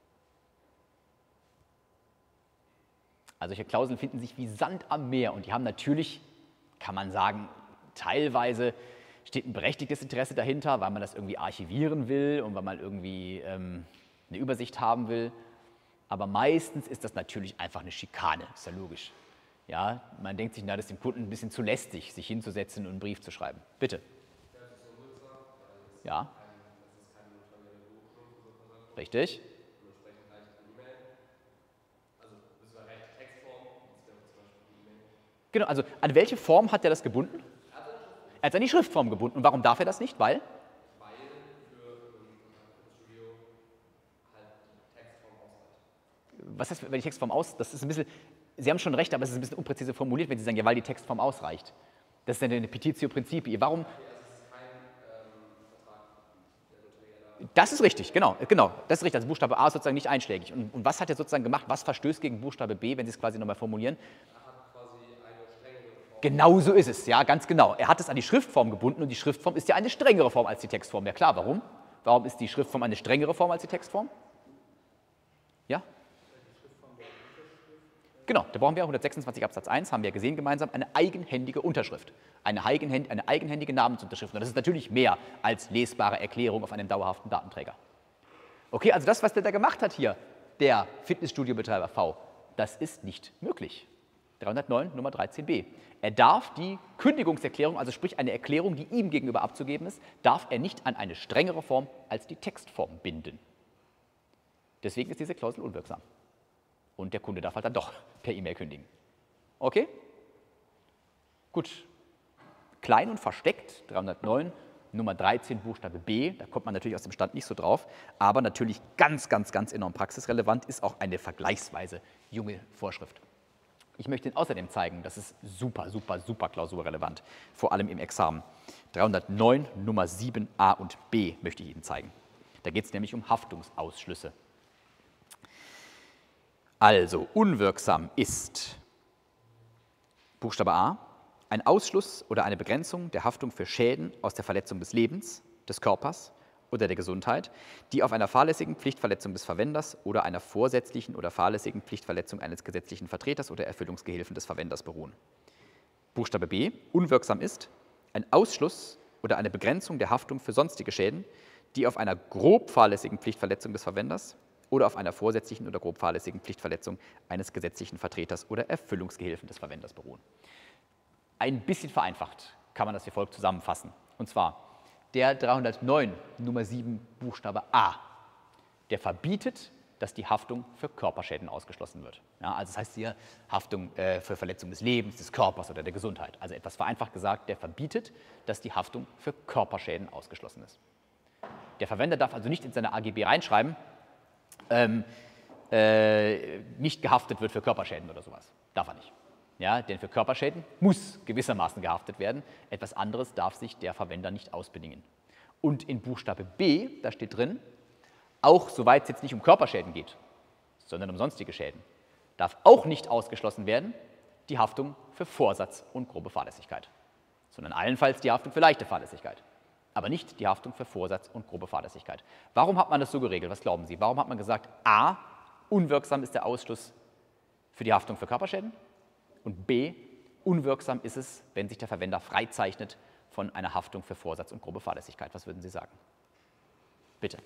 Also solche Klauseln finden sich wie Sand am Meer und die haben natürlich, kann man sagen, teilweise steht ein berechtigtes Interesse dahinter, weil man das irgendwie archivieren will und weil man irgendwie ähm, eine Übersicht haben will. Aber meistens ist das natürlich einfach eine Schikane, ist ja logisch. Ja, man denkt sich, na, das ist dem Kunden ein bisschen zu lästig, sich hinzusetzen und einen Brief zu schreiben. Bitte. Ja. Richtig. Genau, also an welche Form hat er das gebunden? Er hat es an die Schriftform gebunden. Und warum darf er das nicht? Weil? Weil für ein Studio halt die Textform ausreicht. Was heißt, weil die Textform aus? Das ist ein bisschen, Sie haben schon recht, aber es ist ein bisschen unpräzise formuliert, wenn Sie sagen, ja, weil die Textform ausreicht. Das ist eine Petitio Principii. Warum? Das ist richtig, genau, genau, das ist richtig. Also Buchstabe A ist sozusagen nicht einschlägig. Und, und was hat er sozusagen gemacht? Was verstößt gegen Buchstabe B, wenn Sie es quasi nochmal formulieren? Er hat quasi eine strengere Form. Genau so ist es, ja, ganz genau. Er hat es an die Schriftform gebunden und die Schriftform ist ja eine strengere Form als die Textform. Ja klar, warum? Warum ist die Schriftform eine strengere Form als die Textform? Ja? Genau, da brauchen wir hundertsechsundzwanzig Absatz eins, haben wir gesehen gemeinsam, eine eigenhändige Unterschrift. Eine, eigenhänd, eine eigenhändige Namensunterschrift. Und das ist natürlich mehr als lesbare Erklärung auf einem dauerhaften Datenträger. Okay, also das, was der da gemacht hat hier, der Fitnessstudiobetreiber V, das ist nicht möglich. dreihundertneun Nummer dreizehn b. Er darf die Kündigungserklärung, also sprich eine Erklärung, die ihm gegenüber abzugeben ist, darf er nicht an eine strengere Form als die Textform binden. Deswegen ist diese Klausel unwirksam. Und der Kunde darf halt dann doch per E-Mail kündigen. Okay? Gut. Klein und versteckt, dreihundertneun, Nummer dreizehn, Buchstabe B, da kommt man natürlich aus dem Stand nicht so drauf, aber natürlich ganz, ganz, ganz enorm praxisrelevant ist auch eine vergleichsweise junge Vorschrift. Ich möchte Ihnen außerdem zeigen, das ist super, super, super klausurrelevant, vor allem im Examen. dreihundertneun, Nummer sieben a und b möchte ich Ihnen zeigen. Da geht es nämlich um Haftungsausschlüsse. Also, unwirksam ist Buchstabe A, ein Ausschluss oder eine Begrenzung der Haftung für Schäden aus der Verletzung des Lebens, des Körpers oder der Gesundheit, die auf einer fahrlässigen Pflichtverletzung des Verwenders oder einer vorsätzlichen oder fahrlässigen Pflichtverletzung eines gesetzlichen Vertreters oder Erfüllungsgehilfen des Verwenders beruhen. Buchstabe B, unwirksam ist ein Ausschluss oder eine Begrenzung der Haftung für sonstige Schäden, die auf einer grob fahrlässigen Pflichtverletzung des Verwenders oder auf einer vorsätzlichen oder grob fahrlässigen Pflichtverletzung eines gesetzlichen Vertreters oder Erfüllungsgehilfen des Verwenders beruhen. Ein bisschen vereinfacht kann man das wie folgt zusammenfassen. Und zwar der dreihundertneun Nummer sieben Buchstabe A, der verbietet dass die Haftung für Körperschäden ausgeschlossen wird. Ja, also das heißt hier Haftung äh, für Verletzung des Lebens, des Körpers oder der Gesundheit. Also etwas vereinfacht gesagt, der verbietet, dass die Haftung für Körperschäden ausgeschlossen ist. Der Verwender darf also nicht in seine A G B reinschreiben, ähm, äh, nicht gehaftet wird für Körperschäden oder sowas. Darf er nicht. Ja, denn für Körperschäden muss gewissermaßen gehaftet werden. Etwas anderes darf sich der Verwender nicht ausbedingen. Und in Buchstabe B, da steht drin, auch soweit es jetzt nicht um Körperschäden geht, sondern um sonstige Schäden, darf auch nicht ausgeschlossen werden die Haftung für Vorsatz und grobe Fahrlässigkeit, sondern allenfalls die Haftung für leichte Fahrlässigkeit, aber nicht die Haftung für Vorsatz und grobe Fahrlässigkeit. Warum hat man das so geregelt? Was glauben Sie? Warum hat man gesagt, a, unwirksam ist der Ausschluss für die Haftung für Körperschäden und b, unwirksam ist es, wenn sich der Verwender freizeichnet von einer Haftung für Vorsatz und grobe Fahrlässigkeit? Was würden Sie sagen? Bitte.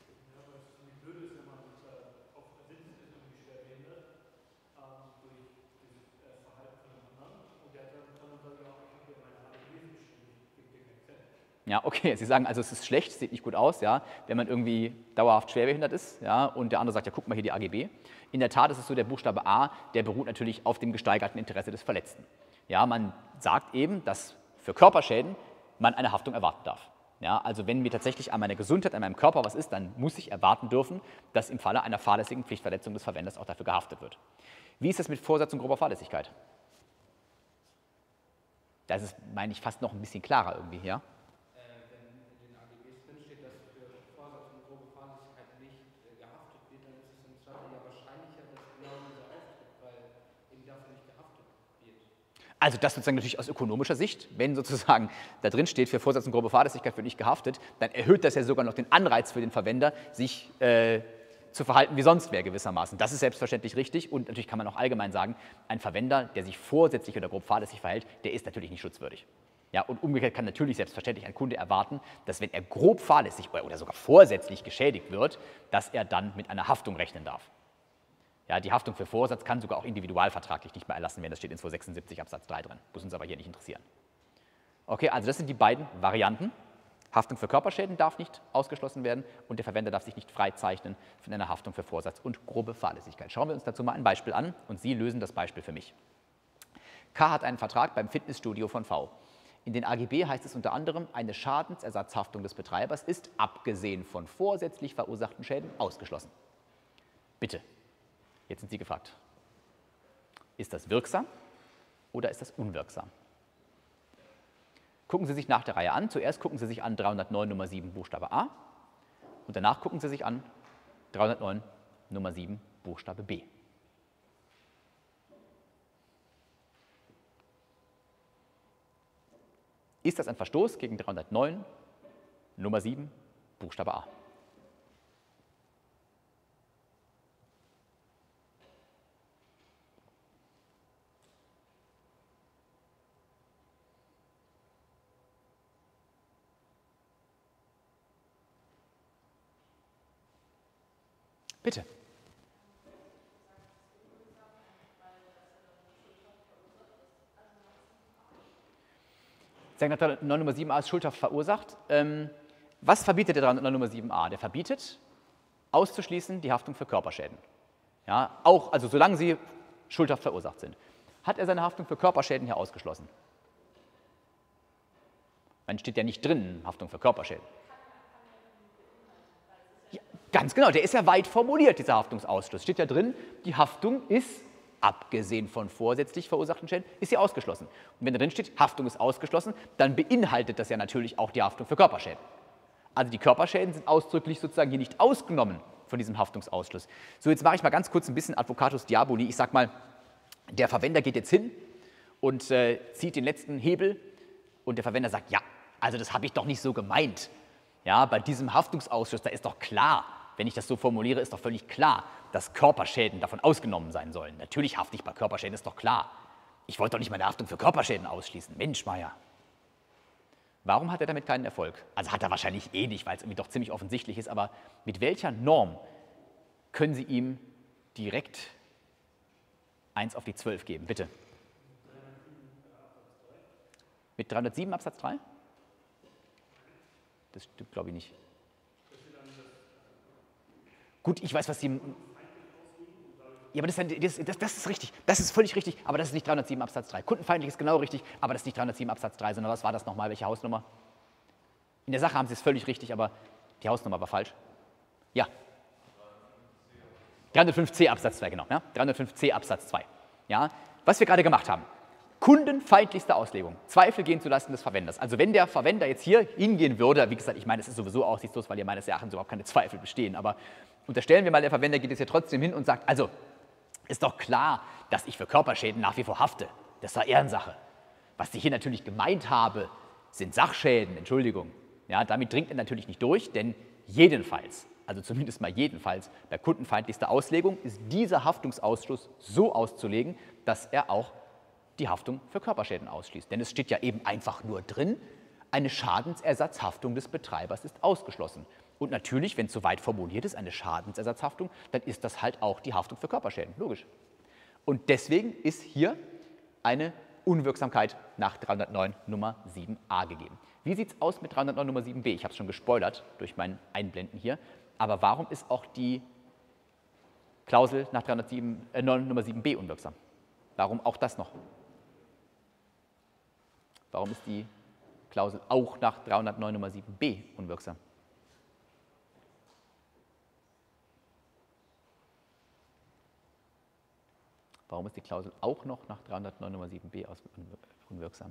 Ja, okay, Sie sagen also, es ist schlecht, sieht nicht gut aus, ja, wenn man irgendwie dauerhaft schwerbehindert ist, ja, und der andere sagt, ja, guck mal hier die A G B. In der Tat ist es so, der Buchstabe A, der beruht natürlich auf dem gesteigerten Interesse des Verletzten. Ja, man sagt eben, dass für Körperschäden man eine Haftung erwarten darf. Ja, also wenn mir tatsächlich an meiner Gesundheit, an meinem Körper was ist, dann muss ich erwarten dürfen, dass im Falle einer fahrlässigen Pflichtverletzung des Verwenders auch dafür gehaftet wird. Wie ist das mit Vorsatz und grober Fahrlässigkeit? Das ist, meine ich, fast noch ein bisschen klarer irgendwie, ja? Also das sozusagen natürlich aus ökonomischer Sicht, wenn sozusagen da drin steht, für Vorsatz und grobe Fahrlässigkeit wird nicht gehaftet, dann erhöht das ja sogar noch den Anreiz für den Verwender, sich äh, zu verhalten wie sonst wer gewissermaßen. Das ist selbstverständlich richtig und natürlich kann man auch allgemein sagen, ein Verwender, der sich vorsätzlich oder grob fahrlässig verhält, der ist natürlich nicht schutzwürdig. Ja, und umgekehrt kann natürlich selbstverständlich ein Kunde erwarten, dass wenn er grob fahrlässig oder sogar vorsätzlich geschädigt wird, dass er dann mit einer Haftung rechnen darf. Ja, die Haftung für Vorsatz kann sogar auch individualvertraglich nicht mehr erlassen werden. Das steht in zweihundertsechsundsiebzig Absatz drei drin. Muss uns aber hier nicht interessieren. Okay, also das sind die beiden Varianten. Haftung für Körperschäden darf nicht ausgeschlossen werden und der Verwender darf sich nicht freizeichnen von einer Haftung für Vorsatz und grobe Fahrlässigkeit. Schauen wir uns dazu mal ein Beispiel an und Sie lösen das Beispiel für mich. K hat einen Vertrag beim Fitnessstudio von V. In den A G B heißt es unter anderem, eine Schadensersatzhaftung des Betreibers ist, abgesehen von vorsätzlich verursachten Schäden, ausgeschlossen. Bitte. Jetzt sind Sie gefragt. Ist das wirksam oder ist das unwirksam? Gucken Sie sich nach der Reihe an. Zuerst gucken Sie sich an dreihundertneun Nummer sieben Buchstabe A und danach gucken Sie sich an dreihundertneun Nummer sieben Buchstabe B. Ist das ein Verstoß gegen dreihundertneun Nummer sieben Buchstabe A? Bitte. Sie sagen, neun Nummer sieben a ist schuldhaft verursacht. Ähm, was verbietet der neun Nummer sieben a? Der verbietet, auszuschließen die Haftung für Körperschäden. Ja, auch, also solange sie schuldhaft verursacht sind. Hat er seine Haftung für Körperschäden hier ausgeschlossen? Dann steht ja nicht drin, Haftung für Körperschäden. Ja, ganz genau, der ist ja weit formuliert, dieser Haftungsausschluss. Steht ja drin, die Haftung ist, abgesehen von vorsätzlich verursachten Schäden, ist sie ausgeschlossen. Und wenn da drin steht, Haftung ist ausgeschlossen, dann beinhaltet das ja natürlich auch die Haftung für Körperschäden. Also die Körperschäden sind ausdrücklich sozusagen hier nicht ausgenommen von diesem Haftungsausschluss. So, jetzt mache ich mal ganz kurz ein bisschen Advocatus Diaboli. Ich sage mal, der Verwender geht jetzt hin und äh, zieht den letzten Hebel und der Verwender sagt, ja, also das habe ich doch nicht so gemeint. Ja, bei diesem Haftungsausschluss, da ist doch klar, wenn ich das so formuliere, ist doch völlig klar, dass Körperschäden davon ausgenommen sein sollen. Natürlich hafte ich bei Körperschäden, ist doch klar. Ich wollte doch nicht meine Haftung für Körperschäden ausschließen. Mensch, Meier. Warum hat er damit keinen Erfolg? Also hat er wahrscheinlich eh nicht, weil es irgendwie doch ziemlich offensichtlich ist, aber mit welcher Norm können Sie ihm direkt eins auf die zwölf geben? Bitte. Mit dreihundertsieben Absatz drei? Das stimmt, glaube ich, nicht. Gut, ich weiß, was Sie... Ja, aber das ist, das, das ist richtig, das ist völlig richtig, aber das ist nicht dreihundertsieben Absatz drei. Kundenfeindlich ist genau richtig, aber das ist nicht dreihundertsieben Absatz drei, sondern was war das nochmal, welche Hausnummer? In der Sache haben Sie es völlig richtig, aber die Hausnummer war falsch. Ja. dreihundertfünf c Absatz zwei, genau. Ja? dreihundertfünf c Absatz zwei. Ja? Was wir gerade gemacht haben. Kundenfeindlichste Auslegung. Zweifel gehen zulasten des Verwenders. Also wenn der Verwender jetzt hier hingehen würde, wie gesagt, ich meine, es ist sowieso aussichtslos, weil hier meines Erachtens überhaupt keine Zweifel bestehen, aber unterstellen wir mal, der Verwender geht jetzt hier trotzdem hin und sagt, also, ist doch klar, dass ich für Körperschäden nach wie vor hafte. Das war Ehrensache. Was ich hier natürlich gemeint habe, sind Sachschäden, Entschuldigung. Ja, damit dringt er natürlich nicht durch, denn jedenfalls, also zumindest mal jedenfalls, bei kundenfeindlichster Auslegung ist dieser Haftungsausschluss so auszulegen, dass er auch die Haftung für Körperschäden ausschließt. Denn es steht ja eben einfach nur drin, eine Schadensersatzhaftung des Betreibers ist ausgeschlossen. Und natürlich, wenn es so weit formuliert ist, eine Schadensersatzhaftung, dann ist das halt auch die Haftung für Körperschäden, logisch. Und deswegen ist hier eine Unwirksamkeit nach dreihundertneun Nummer sieben a gegeben. Wie sieht es aus mit dreihundertneun Nummer sieben b? Ich habe es schon gespoilert durch mein Einblenden hier. Aber warum ist auch die Klausel nach dreihundertneun Nummer sieben b unwirksam? Warum auch das noch? Warum ist die Klausel auch nach dreihundertneun Nummer sieben b unwirksam? Warum ist die Klausel auch noch nach dreihundertneun Nummer sieben b unwirksam?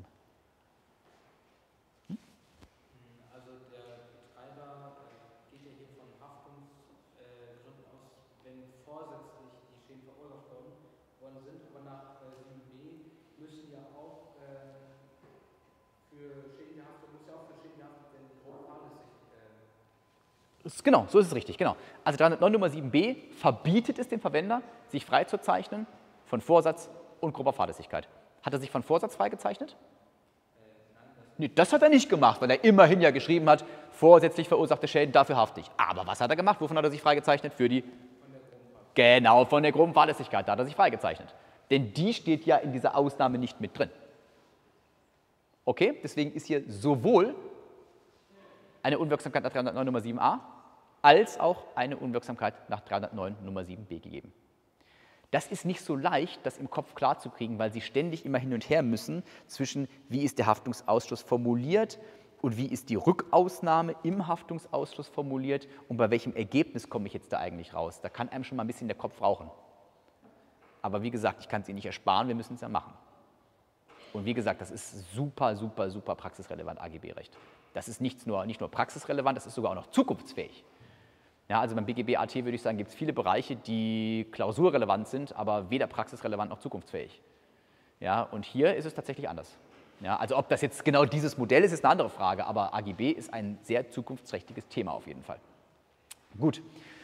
Hm? Also der Betreiber geht ja hier von Haftungsgründen aus, wenn vorsätzlich die Schäden verursacht worden sind, aber nach sieben b müssen ja auch äh, für Schäden gehaftet, muss ja auch für Schäden gehaftet werden, die grob fahrlässig. Äh genau, so ist es richtig, genau. Also dreihundertneun Nummer sieben b verbietet es dem Verwender, sich freizuzeichnen von Vorsatz und grober Fahrlässigkeit. Hat er sich von Vorsatz freigezeichnet? Nee, das hat er nicht gemacht, weil er immerhin ja geschrieben hat, vorsätzlich verursachte Schäden, dafür hafte ich. Aber was hat er gemacht? Wovon hat er sich freigezeichnet? Für die... Genau, von der groben Fahrlässigkeit, da hat er sich freigezeichnet. Denn die steht ja in dieser Ausnahme nicht mit drin. Okay, deswegen ist hier sowohl eine Unwirksamkeit nach dreihundertneun Nummer sieben a als auch eine Unwirksamkeit nach dreihundertneun Nummer sieben b gegeben. Das ist nicht so leicht, das im Kopf klarzukriegen, weil Sie ständig immer hin und her müssen zwischen, wie ist der Haftungsausschluss formuliert und wie ist die Rückausnahme im Haftungsausschluss formuliert und bei welchem Ergebnis komme ich jetzt da eigentlich raus. Da kann einem schon mal ein bisschen der Kopf rauchen. Aber wie gesagt, ich kann es Ihnen nicht ersparen, wir müssen es ja machen. Und wie gesagt, das ist super, super, super praxisrelevant A G B-Recht. Das ist nicht nur, nicht nur praxisrelevant, das ist sogar auch noch zukunftsfähig. Ja, also beim B G B A T würde ich sagen, gibt es viele Bereiche, die klausurrelevant sind, aber weder praxisrelevant noch zukunftsfähig. Ja, und hier ist es tatsächlich anders. Ja, also ob das jetzt genau dieses Modell ist, ist eine andere Frage, aber A G B ist ein sehr zukunftsträchtiges Thema auf jeden Fall. Gut.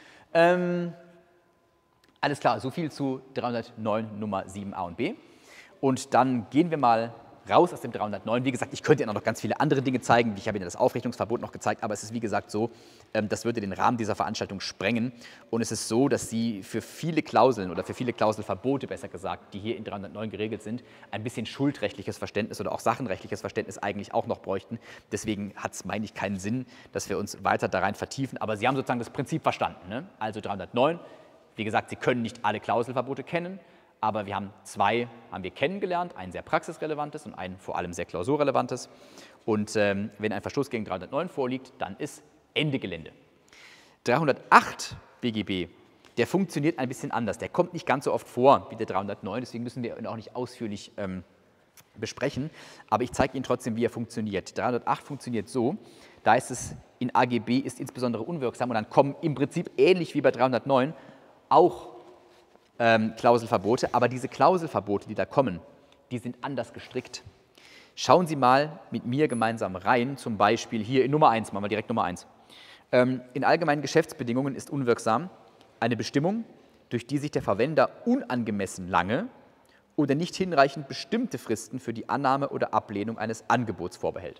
Ähm, alles klar, so viel zu dreihundertneun Nummer sieben a und b. Und dann gehen wir mal raus aus dem dreihundertneun. Wie gesagt, ich könnte Ihnen noch ganz viele andere Dinge zeigen. Ich habe Ihnen das Aufrechnungsverbot noch gezeigt, aber es ist wie gesagt so, das würde den Rahmen dieser Veranstaltung sprengen. Und es ist so, dass Sie für viele Klauseln oder für viele Klauselverbote, besser gesagt, die hier in dreihundertneun geregelt sind, ein bisschen schuldrechtliches Verständnis oder auch sachenrechtliches Verständnis eigentlich auch noch bräuchten. Deswegen hat es, meine ich, keinen Sinn, dass wir uns weiter da rein vertiefen. Aber Sie haben sozusagen das Prinzip verstanden. Ne? Also dreihundertneun, wie gesagt, Sie können nicht alle Klauselverbote kennen. Aber wir haben zwei haben wir kennengelernt, ein sehr praxisrelevantes und ein vor allem sehr klausurrelevantes. Und ähm, wenn ein Verstoß gegen dreihundertneun vorliegt, dann ist Ende Gelände. dreihundertacht B G B, der funktioniert ein bisschen anders. Der kommt nicht ganz so oft vor wie der dreihundertneun, deswegen müssen wir ihn auch nicht ausführlich ähm, besprechen. Aber ich zeige Ihnen trotzdem, wie er funktioniert. dreihundertacht funktioniert so, da ist es in A G B ist insbesondere unwirksam und dann kommen im Prinzip ähnlich wie bei dreihundertneun auch Ähm, Klauselverbote, aber diese Klauselverbote, die da kommen, die sind anders gestrickt. Schauen Sie mal mit mir gemeinsam rein, zum Beispiel hier in Nummer eins, machen wir direkt Nummer eins. Ähm, in allgemeinen Geschäftsbedingungen ist unwirksam eine Bestimmung, durch die sich der Verwender unangemessen lange oder nicht hinreichend bestimmte Fristen für die Annahme oder Ablehnung eines Angebots vorbehält.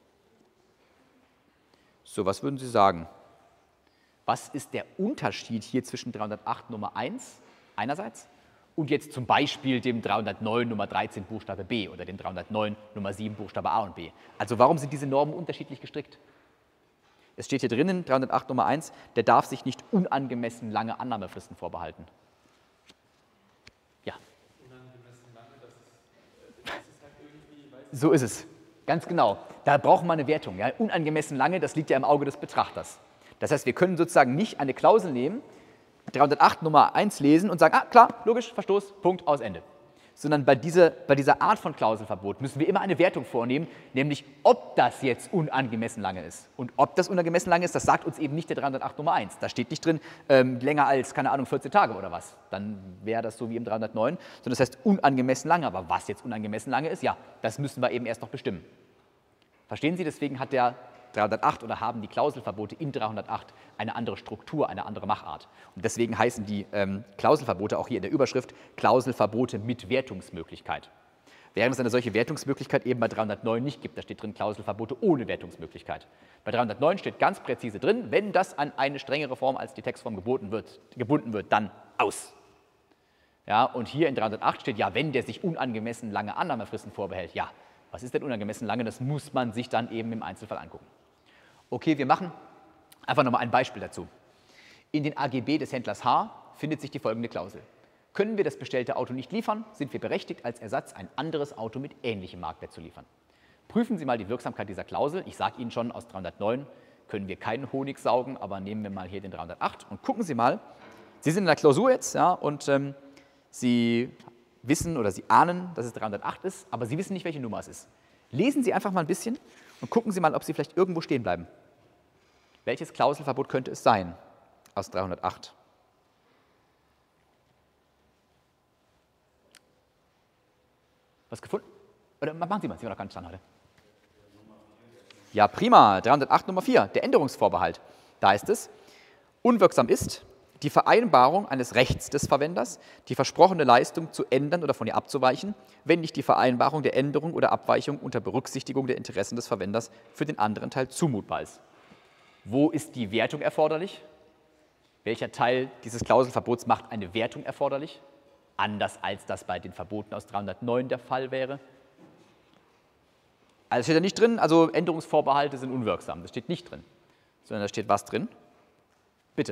So, was würden Sie sagen? Was ist der Unterschied hier zwischen dreihundertacht Nummer eins einerseits und jetzt zum Beispiel dem dreihundertneun Nummer dreizehn Buchstabe B oder dem dreihundertneun Nummer sieben Buchstabe A und B. Also warum sind diese Normen unterschiedlich gestrickt? Es steht hier drinnen, dreihundertacht Nummer eins, der darf sich nicht unangemessen lange Annahmefristen vorbehalten. Ja. Unangemessen lange, das ist, das ist halt irgendwie, weiß So ist es. Ganz genau. Da brauchen wir eine Wertung. Ja? Unangemessen lange, das liegt ja im Auge des Betrachters. Das heißt, wir können sozusagen nicht eine Klausel nehmen, dreihundertacht Nummer eins lesen und sagen, ah klar, logisch, Verstoß, Punkt, aus, Ende. Sondern bei dieser, bei dieser Art von Klauselverbot müssen wir immer eine Wertung vornehmen, nämlich ob das jetzt unangemessen lange ist. Und ob das unangemessen lange ist, das sagt uns eben nicht der dreihundertacht Nummer eins. Da steht nicht drin, ähm, länger als, keine Ahnung, vierzehn Tage oder was. Dann wäre das so wie im dreihundertneun, sondern das heißt unangemessen lange. Aber was jetzt unangemessen lange ist, ja, das müssen wir eben erst noch bestimmen. Verstehen Sie, deswegen hat der dreihundertacht oder haben die Klauselverbote in dreihundertacht eine andere Struktur, eine andere Machart. Und deswegen heißen die ähm, Klauselverbote auch hier in der Überschrift Klauselverbote mit Wertungsmöglichkeit. Während es eine solche Wertungsmöglichkeit eben bei dreihundertneun nicht gibt. Da steht drin Klauselverbote ohne Wertungsmöglichkeit. Bei dreihundertneun steht ganz präzise drin, wenn das an eine strengere Form als die Textform geboten wird, gebunden wird, dann aus. Ja, und hier in dreihundertacht steht, ja, wenn der sich unangemessen lange Annahmefristen vorbehält, ja, was ist denn unangemessen lange? Das muss man sich dann eben im Einzelfall angucken. Okay, wir machen einfach nochmal ein Beispiel dazu. In den A G B des Händlers H findet sich die folgende Klausel. Können wir das bestellte Auto nicht liefern, sind wir berechtigt, als Ersatz ein anderes Auto mit ähnlichem Marktwert zu liefern. Prüfen Sie mal die Wirksamkeit dieser Klausel. Ich sage Ihnen schon, aus dreihundertneun können wir keinen Honig saugen, aber nehmen wir mal hier den dreihundertacht und gucken Sie mal. Sie sind in der Klausur jetzt, ja, und ähm, Sie wissen oder Sie ahnen, dass es dreihundertacht ist, aber Sie wissen nicht, welche Nummer es ist. Lesen Sie einfach mal ein bisschen und gucken Sie mal, ob Sie vielleicht irgendwo stehen bleiben. Welches Klauselverbot könnte es sein aus dreihundertacht? Was gefunden? Oder machen Sie mal, Sie waren noch ganz dran heute. Ja, prima. dreihundertacht Nummer vier, der Änderungsvorbehalt. Da heißt es, unwirksam ist die Vereinbarung eines Rechts des Verwenders, die versprochene Leistung zu ändern oder von ihr abzuweichen, wenn nicht die Vereinbarung der Änderung oder Abweichung unter Berücksichtigung der Interessen des Verwenders für den anderen Teil zumutbar ist. Wo ist die Wertung erforderlich? Welcher Teil dieses Klauselverbots macht eine Wertung erforderlich? Anders als das bei den Verboten aus dreihundertneun der Fall wäre. Also steht da nicht drin, also Änderungsvorbehalte sind unwirksam. Das steht nicht drin, sondern da steht was drin? Bitte.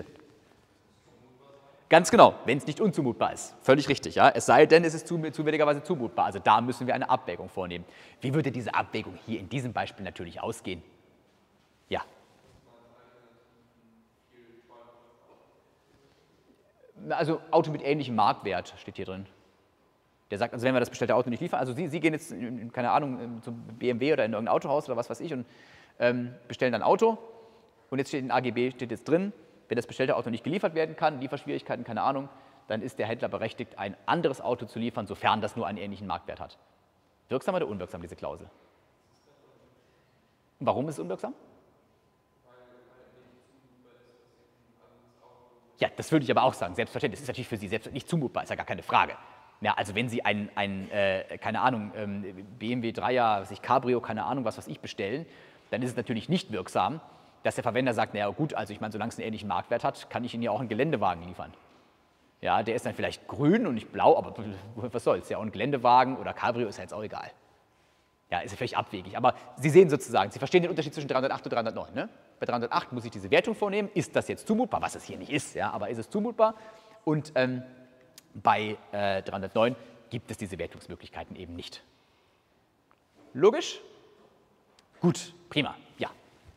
Ganz genau, wenn es nicht unzumutbar ist. Völlig richtig, ja. Es sei denn, es ist zufälligerweise zumutbar. Also da müssen wir eine Abwägung vornehmen. Wie würde diese Abwägung hier in diesem Beispiel natürlich ausgehen? Ja. Also Auto mit ähnlichem Marktwert steht hier drin. Der sagt, also wenn wir das bestellte Auto nicht liefern, also Sie, Sie gehen jetzt, in, keine Ahnung, zum B M W oder in irgendein Autohaus oder was weiß ich und ähm, bestellen dann ein Auto und jetzt steht in A G B, steht jetzt drin, wenn das bestellte Auto nicht geliefert werden kann, Lieferschwierigkeiten, keine Ahnung, dann ist der Händler berechtigt, ein anderes Auto zu liefern, sofern das nur einen ähnlichen Marktwert hat. Wirksam oder unwirksam, diese Klausel? Und warum ist es unwirksam? Ja, das würde ich aber auch sagen, selbstverständlich. Das ist natürlich für Sie selbst nicht zumutbar, ist ja gar keine Frage. Ja, also wenn Sie ein, ein äh, keine Ahnung, ähm, B M W Dreier, was ich, Cabrio, keine Ahnung, was was ich bestellen, dann ist es natürlich nicht wirksam, dass der Verwender sagt, naja gut, also ich meine, solange es einen ähnlichen Marktwert hat, kann ich Ihnen ja auch einen Geländewagen liefern. Ja, der ist dann vielleicht grün und nicht blau, aber was soll's, ja, und ein Geländewagen oder Cabrio ist ja jetzt auch egal. Ja, ist ja völlig abwegig, aber Sie sehen sozusagen, Sie verstehen den Unterschied zwischen dreihundertacht und dreihundertneun, ne? Bei dreihundertacht muss ich diese Wertung vornehmen, ist das jetzt zumutbar, was es hier nicht ist, ja, aber ist es zumutbar? Und ähm, bei äh, dreihundertneun gibt es diese Wertungsmöglichkeiten eben nicht. Logisch? Gut, prima, ja.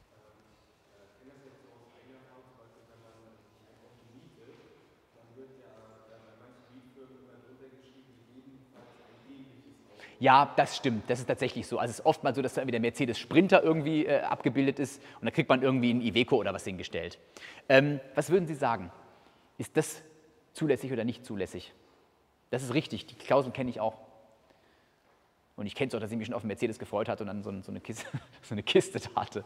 Ja, das stimmt, das ist tatsächlich so. Also es ist oftmals so, dass da irgendwie der Mercedes Sprinter irgendwie äh, abgebildet ist und dann kriegt man irgendwie ein Iveco oder was hingestellt. Ähm, was würden Sie sagen? Ist das zulässig oder nicht zulässig? Das ist richtig, die Klausel kenne ich auch. Und ich kenne es auch, dass ich mich schon auf den Mercedes gefreut hatte und dann so, so, eine, Kiste, so eine Kiste da hatte.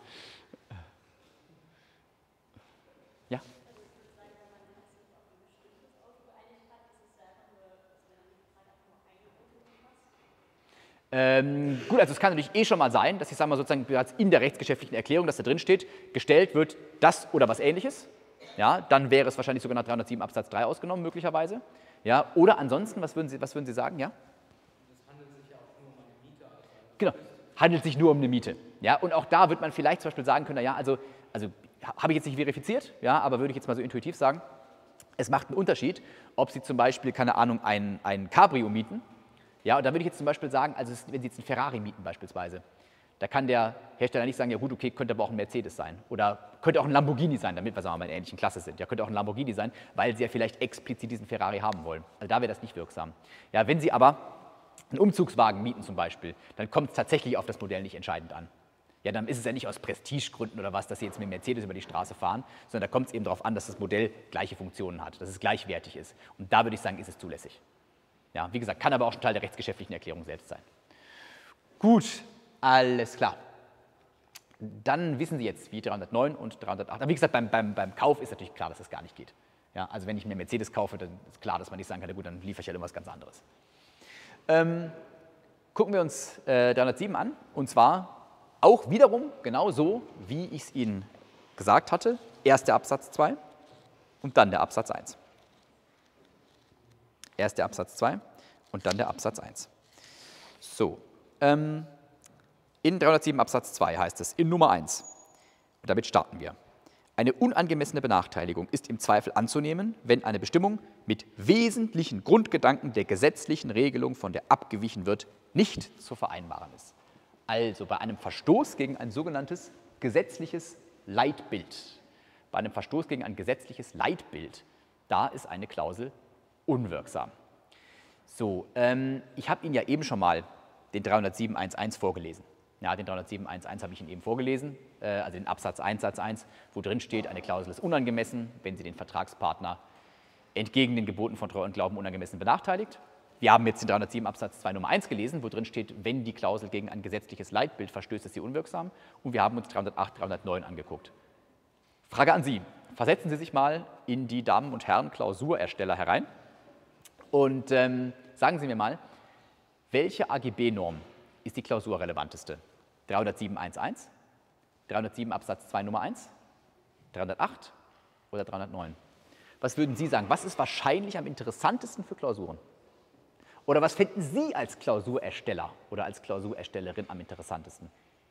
Ja? Ähm, gut, also es kann natürlich eh schon mal sein, dass ich sage mal sozusagen bereits in der rechtsgeschäftlichen Erklärung, dass da drin steht, gestellt wird das oder was Ähnliches. Ja, dann wäre es wahrscheinlich sogar nach dreihundertsieben Absatz drei ausgenommen, möglicherweise. Ja, oder ansonsten, was würden Sie, was würden Sie sagen? Ja? Das handelt sich ja auch nur um eine Miete. Also genau, handelt sich nur um eine Miete. Ja, und auch da wird man vielleicht zum Beispiel sagen können, ja, also, also habe ich jetzt nicht verifiziert, ja, aber würde ich jetzt mal so intuitiv sagen, es macht einen Unterschied, ob Sie zum Beispiel, keine Ahnung, ein, ein Cabrio mieten. Ja, und da würde ich jetzt zum Beispiel sagen, also wenn Sie jetzt einen Ferrari mieten beispielsweise, da kann der Hersteller nicht sagen, ja gut, okay, könnte aber auch ein Mercedes sein oder könnte auch ein Lamborghini sein, damit wir sagen wir mal in der ähnlichen Klasse sind. Ja, könnte auch ein Lamborghini sein, weil Sie ja vielleicht explizit diesen Ferrari haben wollen. Also da wäre das nicht wirksam. Ja, wenn Sie aber einen Umzugswagen mieten zum Beispiel, dann kommt es tatsächlich auf das Modell nicht entscheidend an. Ja, dann ist es ja nicht aus Prestigegründen oder was, dass Sie jetzt mit dem Mercedes über die Straße fahren, sondern da kommt es eben darauf an, dass das Modell gleiche Funktionen hat, dass es gleichwertig ist. Und da würde ich sagen, ist es zulässig. Ja, wie gesagt, kann aber auch schon Teil der rechtsgeschäftlichen Erklärung selbst sein. Gut, alles klar. Dann wissen Sie jetzt, wie dreihundertneun und dreihundertacht. Aber wie gesagt, beim, beim, beim Kauf ist natürlich klar, dass das gar nicht geht. Ja, also wenn ich mir einen Mercedes kaufe, dann ist klar, dass man nicht sagen kann, ja gut, dann liefere ich halt irgendwas ganz anderes. Ähm, gucken wir uns äh, dreihundertsieben an, und zwar auch wiederum genau so, wie ich es Ihnen gesagt hatte. Erst der Absatz zwei und dann der Absatz eins. Erst der Absatz zwei und dann der Absatz eins. So, ähm, in dreihundertsieben Absatz zwei heißt es in Nummer eins, und damit starten wir. Eine unangemessene Benachteiligung ist im Zweifel anzunehmen, wenn eine Bestimmung mit wesentlichen Grundgedanken der gesetzlichen Regelung, von der abgewichen wird, nicht zu vereinbaren ist. Also bei einem Verstoß gegen ein sogenanntes gesetzliches Leitbild, bei einem Verstoß gegen ein gesetzliches Leitbild, da ist eine Klausel unwirksam. So, ähm, ich habe Ihnen ja eben schon mal den dreihundertsieben Absatz eins vorgelesen. Ja, den dreihundertsieben Absatz eins habe ich Ihnen eben vorgelesen, äh, also den Absatz eins Satz eins, wo drin steht, eine Klausel ist unangemessen, wenn sie den Vertragspartner entgegen den Geboten von Treu und Glauben unangemessen benachteiligt. Wir haben jetzt den dreihundertsieben Absatz zwei Nummer eins gelesen, wo drin steht, wenn die Klausel gegen ein gesetzliches Leitbild verstößt, ist sie unwirksam. Und wir haben uns dreihundertacht, dreihundertneun angeguckt. Frage an Sie. Versetzen Sie sich mal in die Damen und Herren Klausurersteller herein und ähm, sagen Sie mir mal, welche A G B-Norm ist die klausurrelevanteste? dreihundertsieben Absatz eins, dreihundertsieben Absatz zwei Nummer eins, dreihundertacht oder dreihundertneun? Was würden Sie sagen? Was ist wahrscheinlich am interessantesten für Klausuren? Oder was finden Sie als Klausurersteller oder als Klausurerstellerin am interessantesten?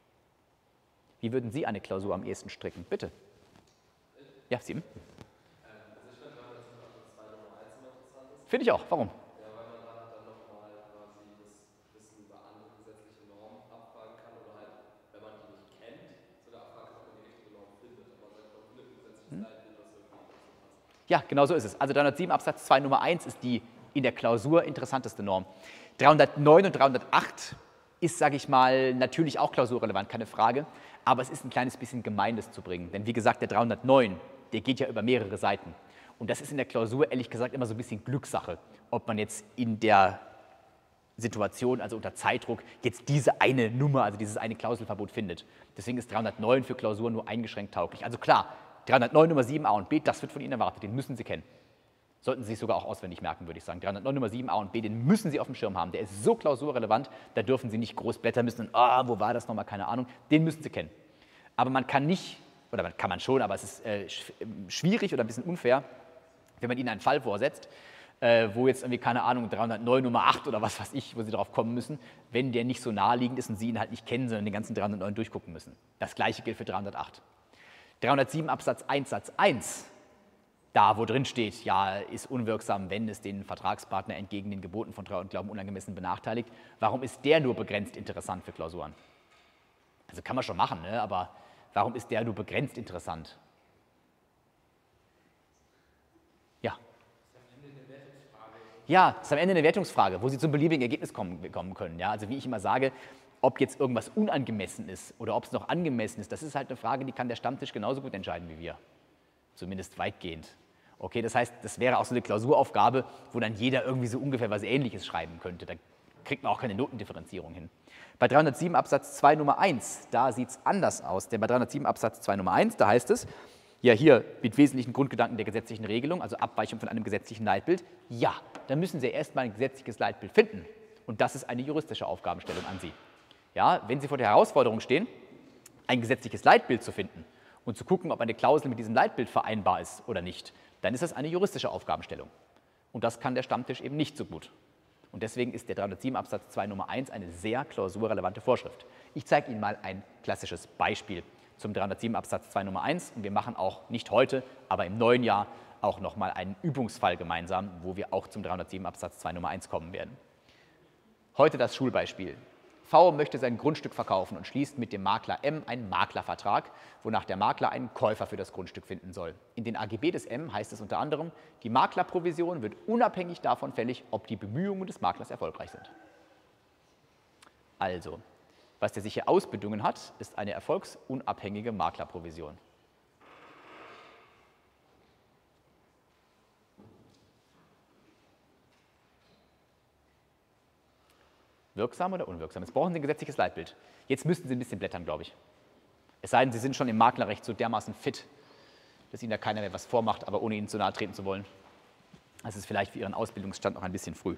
Wie würden Sie eine Klausur am ehesten stricken? Bitte. Ja, Sie? Also ich finde dreihundertsieben Absatz zwei Nummer eins immer interessant. Finde ich auch. Warum? Ja, weil man da dann nochmal quasi das Wissen über andere gesetzliche Normen abfragen kann oder halt, wenn man die nicht kennt, sogar abfragen kann, ob man die richtige Norm findet. Aber seit man findet ein gesetzliches Leitbild, was irgendwie dazu passt. Ja, genau so ist es. Also dreihundertsieben Absatz zwei Nummer eins ist die in der Klausur interessanteste Norm. dreihundertneun und dreihundertacht ist, sage ich mal, natürlich auch klausurrelevant, keine Frage, aber es ist ein kleines bisschen gemein, das zu bringen. Denn wie gesagt, der dreihundertneun, der geht ja über mehrere Seiten. Und das ist in der Klausur, ehrlich gesagt, immer so ein bisschen Glückssache, ob man jetzt in der Situation, also unter Zeitdruck, jetzt diese eine Nummer, also dieses eine Klauselverbot findet. Deswegen ist dreihundertneun für Klausuren nur eingeschränkt tauglich. Also klar, dreihundertneun Nummer sieben A und B, das wird von Ihnen erwartet, den müssen Sie kennen. Sollten Sie sich sogar auch auswendig merken, würde ich sagen. dreihundertneun Nummer sieben A und B, den müssen Sie auf dem Schirm haben. Der ist so klausurrelevant, da dürfen Sie nicht groß blättern müssen und, ah, wo war das nochmal, keine Ahnung. Den müssen Sie kennen. Aber man kann nicht, oder man kann man schon, aber es ist äh, schwierig oder ein bisschen unfair, wenn man Ihnen einen Fall vorsetzt, äh, wo jetzt irgendwie, keine Ahnung, dreihundertneun Nummer acht oder was weiß ich, wo Sie drauf kommen müssen, wenn der nicht so naheliegend ist und Sie ihn halt nicht kennen, sondern den ganzen dreihundertneun durchgucken müssen. Das Gleiche gilt für dreihundertacht. dreihundertsieben Absatz eins Satz eins. Da, wo drin steht, ja, ist unwirksam, wenn es den Vertragspartner entgegen den Geboten von Treu und Glauben unangemessen benachteiligt. Warum ist der nur begrenzt interessant für Klausuren? Also kann man schon machen, ne? Aber warum ist der nur begrenzt interessant? Ja. Ja, das ist am Ende eine Wertungsfrage, wo Sie zum beliebigen Ergebnis kommen, kommen können. Ja? Also wie ich immer sage, ob jetzt irgendwas unangemessen ist oder ob es noch angemessen ist, das ist halt eine Frage, die kann der Stammtisch genauso gut entscheiden wie wir. Zumindest weitgehend. Okay, das heißt, das wäre auch so eine Klausuraufgabe, wo dann jeder irgendwie so ungefähr was Ähnliches schreiben könnte. Da kriegt man auch keine Notendifferenzierung hin. Bei dreihundertsieben Absatz zwei Nummer eins, da sieht es anders aus. Denn bei dreihundertsieben Absatz zwei Nummer eins, da heißt es, ja hier mit wesentlichen Grundgedanken der gesetzlichen Regelung, also Abweichung von einem gesetzlichen Leitbild, ja, dann müssen Sie erstmal ein gesetzliches Leitbild finden. Und das ist eine juristische Aufgabenstellung an Sie. Ja, wenn Sie vor der Herausforderung stehen, ein gesetzliches Leitbild zu finden und zu gucken, ob eine Klausel mit diesem Leitbild vereinbar ist oder nicht, dann ist das eine juristische Aufgabenstellung. Und das kann der Stammtisch eben nicht so gut. Und deswegen ist der dreihundertsieben Absatz zwei Nummer eins eine sehr klausurrelevante Vorschrift. Ich zeige Ihnen mal ein klassisches Beispiel zum dreihundertsieben Absatz zwei Nummer eins und wir machen auch nicht heute, aber im neuen Jahr auch nochmal einen Übungsfall gemeinsam, wo wir auch zum dreihundertsieben Absatz zwei Nummer eins kommen werden. Heute das Schulbeispiel. V möchte sein Grundstück verkaufen und schließt mit dem Makler M einen Maklervertrag, wonach der Makler einen Käufer für das Grundstück finden soll. In den A G B des M heißt es unter anderem, die Maklerprovision wird unabhängig davon fällig, ob die Bemühungen des Maklers erfolgreich sind. Also, was der sich hier ausbedungen hat, ist eine erfolgsunabhängige Maklerprovision. Wirksam oder unwirksam? Jetzt brauchen Sie ein gesetzliches Leitbild. Jetzt müssten Sie ein bisschen blättern, glaube ich. Es sei denn, Sie sind schon im Maklerrecht so dermaßen fit, dass Ihnen da keiner mehr was vormacht, aber ohne Ihnen zu nahe treten zu wollen. Das ist vielleicht für Ihren Ausbildungsstand noch ein bisschen früh.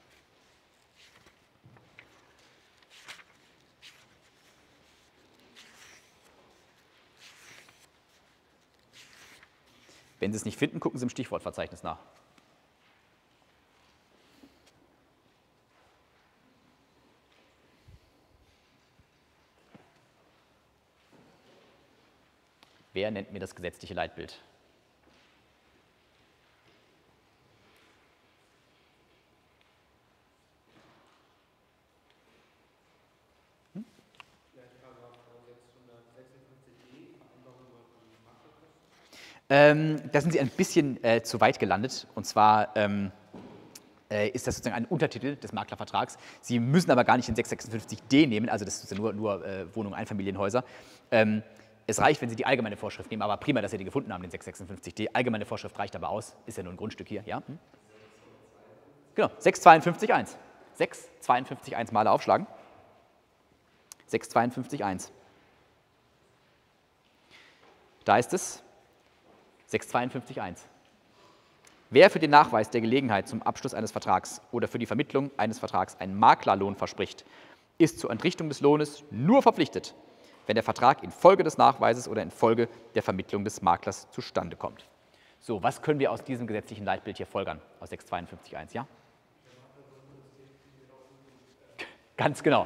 Wenn Sie es nicht finden, gucken Sie im Stichwortverzeichnis nach. Wer nennt mir das gesetzliche Leitbild? Hm? Ähm, da sind Sie ein bisschen äh, zu weit gelandet. Und zwar ähm, äh, ist das sozusagen ein Untertitel des Maklervertrags. Sie müssen aber gar nicht den sechshundertsechsundfünfzig d nehmen, also das ist ja nur, nur äh, Wohnungen, Einfamilienhäuser. Ähm, Es reicht, wenn Sie die allgemeine Vorschrift nehmen, aber prima, dass Sie die gefunden haben, den sechshundertsechsundfünfzig d. Allgemeine Vorschrift reicht aber aus, ist ja nur ein Grundstück hier, ja? Hm? Genau, sechshundertzweiundfünfzig Punkt eins. sechshundertzweiundfünfzig Punkt eins mal aufschlagen. sechshundertzweiundfünfzig Punkt eins. Da ist es, sechshundertzweiundfünfzig Punkt eins. Wer für den Nachweis der Gelegenheit zum Abschluss eines Vertrags oder für die Vermittlung eines Vertrags einen Maklerlohn verspricht, ist zur Entrichtung des Lohnes nur verpflichtet, wenn der Vertrag infolge des Nachweises oder infolge der Vermittlung des Maklers zustande kommt. So, was können wir aus diesem gesetzlichen Leitbild hier folgern, aus sechshundertzweiundfünfzig Punkt eins, ja? Ganz genau.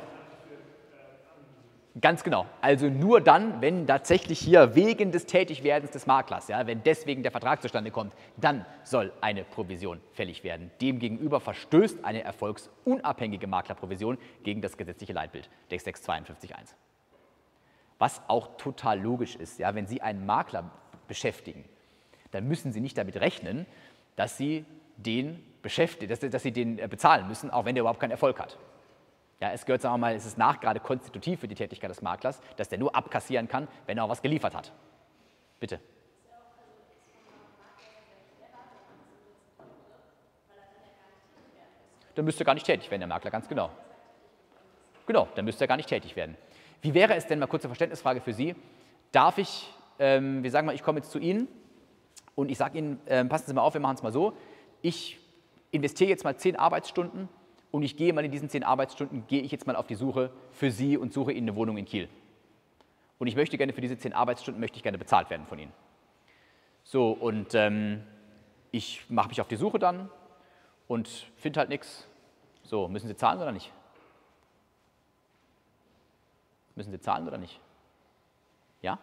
Ganz genau. Also nur dann, wenn tatsächlich hier wegen des Tätigwerdens des Maklers, ja, wenn deswegen der Vertrag zustande kommt, dann soll eine Provision fällig werden. Demgegenüber verstößt eine erfolgsunabhängige Maklerprovision gegen das gesetzliche Leitbild, der sechshundertzweiundfünfzig Punkt eins. Was auch total logisch ist, ja, wenn Sie einen Makler beschäftigen, dann müssen Sie nicht damit rechnen, dass Sie den, beschäftigen, dass, dass Sie den bezahlen müssen, auch wenn der überhaupt keinen Erfolg hat. Ja, es gehört, sagen wir mal, es ist nachgerade konstitutiv für die Tätigkeit des Maklers, dass der nur abkassieren kann, wenn er auch was geliefert hat. Bitte. Dann müsste er gar nicht tätig werden, der Makler, ganz genau. Genau, dann müsste er gar nicht tätig werden. Wie wäre es denn, mal kurze Verständnisfrage für Sie, darf ich, ähm, wir sagen mal, ich komme jetzt zu Ihnen und ich sage Ihnen, ähm, passen Sie mal auf, wir machen es mal so, ich investiere jetzt mal zehn Arbeitsstunden und ich gehe mal in diesen zehn Arbeitsstunden, gehe ich jetzt mal auf die Suche für Sie und suche Ihnen eine Wohnung in Kiel. Und ich möchte gerne für diese zehn Arbeitsstunden, möchte ich gerne bezahlt werden von Ihnen. So, und ähm, ich mache mich auf die Suche dann und finde halt nichts. So, müssen Sie zahlen oder nicht? Müssen Sie zahlen oder nicht? Ja?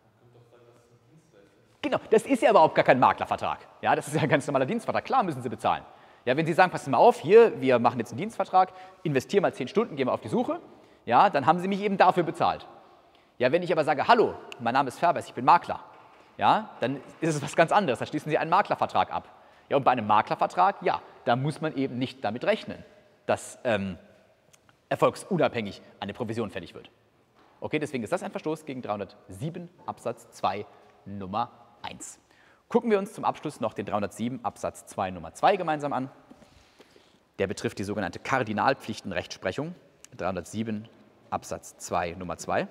Genau, das ist ja überhaupt gar kein Maklervertrag. Ja, das ist ja ein ganz normaler Dienstvertrag. Klar müssen Sie bezahlen. Ja, wenn Sie sagen, passen Sie mal auf, hier, wir machen jetzt einen Dienstvertrag, investieren mal zehn Stunden, gehen wir auf die Suche, ja, dann haben Sie mich eben dafür bezahlt. Ja, wenn ich aber sage, hallo, mein Name ist Ferbers, ich bin Makler, ja, dann ist es was ganz anderes, da schließen Sie einen Maklervertrag ab. Ja, und bei einem Maklervertrag, ja, da muss man eben nicht damit rechnen, dass ähm, erfolgsunabhängig eine Provision fällig wird. Okay, deswegen ist das ein Verstoß gegen dreihundertsieben Absatz zwei Nummer eins. Gucken wir uns zum Abschluss noch den dreihundertsieben Absatz zwei Nummer zwei gemeinsam an. Der betrifft die sogenannte Kardinalpflichtenrechtsprechung. dreihundertsieben Absatz zwei Nummer zwei.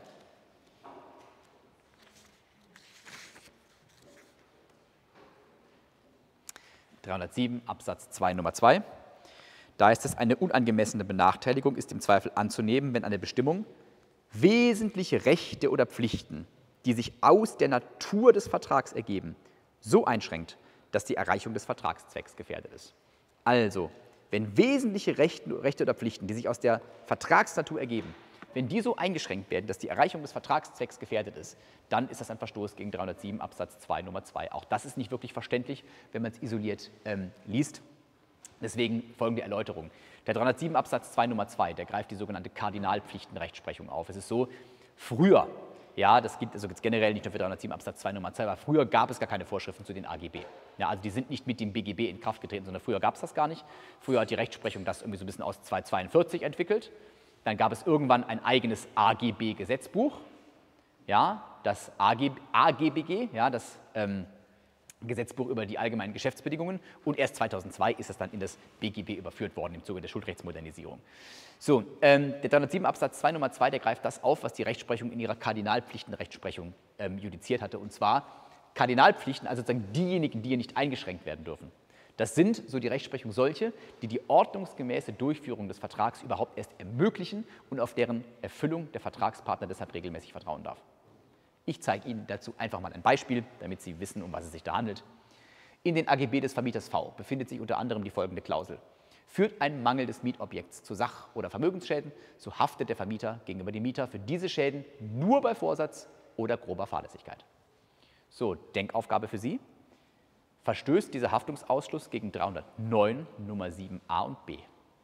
dreihundertsieben Absatz zwei Nummer zwei. Da ist es, eine unangemessene Benachteiligung ist im Zweifel anzunehmen, wenn eine Bestimmung wesentliche Rechte oder Pflichten, die sich aus der Natur des Vertrags ergeben, so einschränkt, dass die Erreichung des Vertragszwecks gefährdet ist. Also, wenn wesentliche Rechte, Rechte oder Pflichten, die sich aus der Vertragsnatur ergeben, wenn die so eingeschränkt werden, dass die Erreichung des Vertragszwecks gefährdet ist, dann ist das ein Verstoß gegen dreihundertsieben Absatz zwei Nummer zwei. Auch das ist nicht wirklich verständlich, wenn man es isoliert ähm, liest. Deswegen folgende Erläuterung. Der dreihundertsieben Absatz zwei Nummer zwei, der greift die sogenannte Kardinalpflichtenrechtsprechung auf. Es ist so, früher, ja, das gibt also jetzt generell nicht nur für dreihundertsieben Absatz zwei Nummer zwei, aber früher gab es gar keine Vorschriften zu den A G B. Ja, also die sind nicht mit dem B G B in Kraft getreten, sondern früher gab es das gar nicht. Früher hat die Rechtsprechung das irgendwie so ein bisschen aus zweihundertzweiundvierzig entwickelt. Dann gab es irgendwann ein eigenes A G B-Gesetzbuch, ja, das A G B G, ja, das ähm, Gesetzbuch über die allgemeinen Geschäftsbedingungen, und erst zweitausendzwei ist es dann in das B G B überführt worden im Zuge der Schuldrechtsmodernisierung. So, ähm, der dreihundertsieben Absatz zwei Nummer zwei, der greift das auf, was die Rechtsprechung in ihrer Kardinalpflichtenrechtsprechung ähm, judiziert hatte, und zwar Kardinalpflichten, also sozusagen diejenigen, die hier nicht eingeschränkt werden dürfen. Das sind, so die Rechtsprechung, solche, die die ordnungsgemäße Durchführung des Vertrags überhaupt erst ermöglichen und auf deren Erfüllung der Vertragspartner deshalb regelmäßig vertrauen darf. Ich zeige Ihnen dazu einfach mal ein Beispiel, damit Sie wissen, um was es sich da handelt. In den A G B des Vermieters V befindet sich unter anderem die folgende Klausel. Führt ein Mangel des Mietobjekts zu Sach- oder Vermögensschäden, so haftet der Vermieter gegenüber dem Mieter für diese Schäden nur bei Vorsatz oder grober Fahrlässigkeit. So, Denkaufgabe für Sie. Verstößt dieser Haftungsausschluss gegen dreihundertneun Nummer sieben a und b?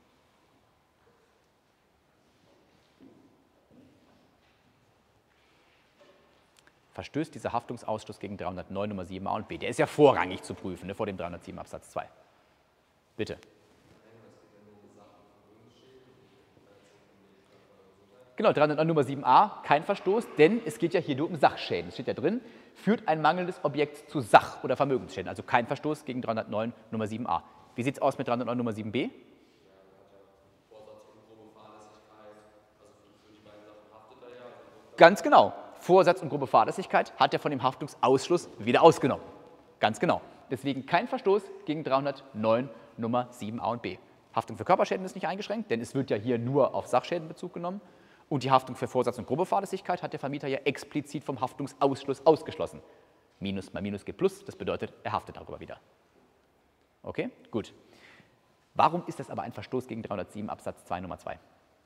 Verstößt dieser Haftungsausschluss gegen dreihundertneun Nummer sieben a und b? Der ist ja vorrangig zu prüfen, ne, vor dem dreihundertsieben Absatz zwei. Bitte. Genau, dreihundertneun Nummer sieben a, kein Verstoß, denn es geht ja hier nur um Sachschäden. Es steht ja drin, führt ein mangelndes Objekt zu Sach- oder Vermögensschäden, also kein Verstoß gegen dreihundertneun Nummer sieben a. Wie sieht es aus mit dreihundertneun Nummer sieben b? Ganz genau. Vorsatz und grobe Fahrlässigkeit hat er von dem Haftungsausschluss wieder ausgenommen. Ganz genau. Deswegen kein Verstoß gegen dreihundertneun Nummer sieben a und b. Haftung für Körperschäden ist nicht eingeschränkt, denn es wird ja hier nur auf Sachschäden Bezug genommen. Und die Haftung für Vorsatz und grobe Fahrlässigkeit hat der Vermieter ja explizit vom Haftungsausschluss ausgeschlossen. Minus mal Minus gibt Plus, das bedeutet, er haftet darüber wieder. Okay, gut. Warum ist das aber ein Verstoß gegen dreihundertsieben Absatz zwei Nummer zwei?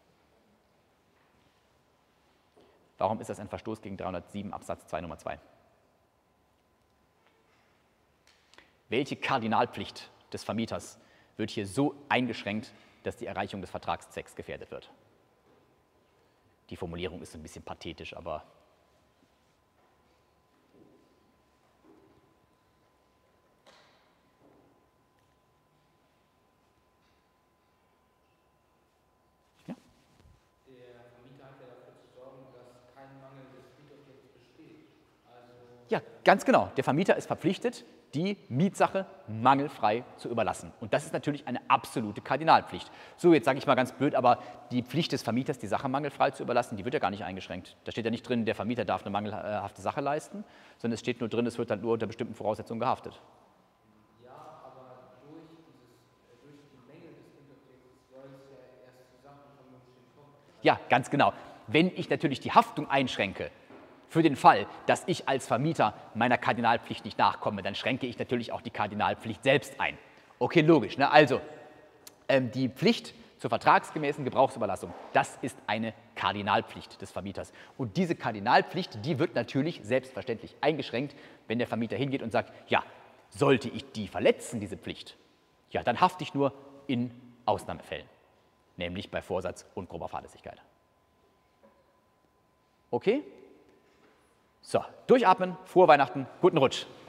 Warum ist das ein Verstoß gegen dreihundertsieben Absatz zwei Nummer zwei? Welche Kardinalpflicht des Vermieters wird hier so eingeschränkt, dass die Erreichung des Vertragszwecks gefährdet wird? Die Formulierung ist ein bisschen pathetisch, aber ja. Der Vermieter hat ja dafür zu sorgen, dass kein Mangel des Mietobjekts besteht. Also Ja, ganz genau. Der Vermieter ist verpflichtet, die Mietsache mangelfrei zu überlassen. Und das ist natürlich eine absolute Kardinalpflicht. So, jetzt sage ich mal ganz blöd, aber die Pflicht des Vermieters, die Sache mangelfrei zu überlassen, die wird ja gar nicht eingeschränkt. Da steht ja nicht drin, der Vermieter darf eine mangelhafte Sache leisten, sondern es steht nur drin, es wird dann nur unter bestimmten Voraussetzungen gehaftet. ja, aber durch, dieses, durch die Mängel des Mietobjekts soll es ja erst zu Sach- und Vermögensschäden kommen. Ja, ganz genau. Wenn ich natürlich die Haftung einschränke, für den Fall, dass ich als Vermieter meiner Kardinalpflicht nicht nachkomme, dann schränke ich natürlich auch die Kardinalpflicht selbst ein. Okay, logisch. Ne? Also, ähm, die Pflicht zur vertragsgemäßen Gebrauchsüberlassung, das ist eine Kardinalpflicht des Vermieters. Und diese Kardinalpflicht, die wird natürlich selbstverständlich eingeschränkt, wenn der Vermieter hingeht und sagt, ja, sollte ich die verletzen, diese Pflicht, ja, dann hafte ich nur in Ausnahmefällen, nämlich bei Vorsatz und grober Fahrlässigkeit. Okay? So, durchatmen, frohe Weihnachten, guten Rutsch.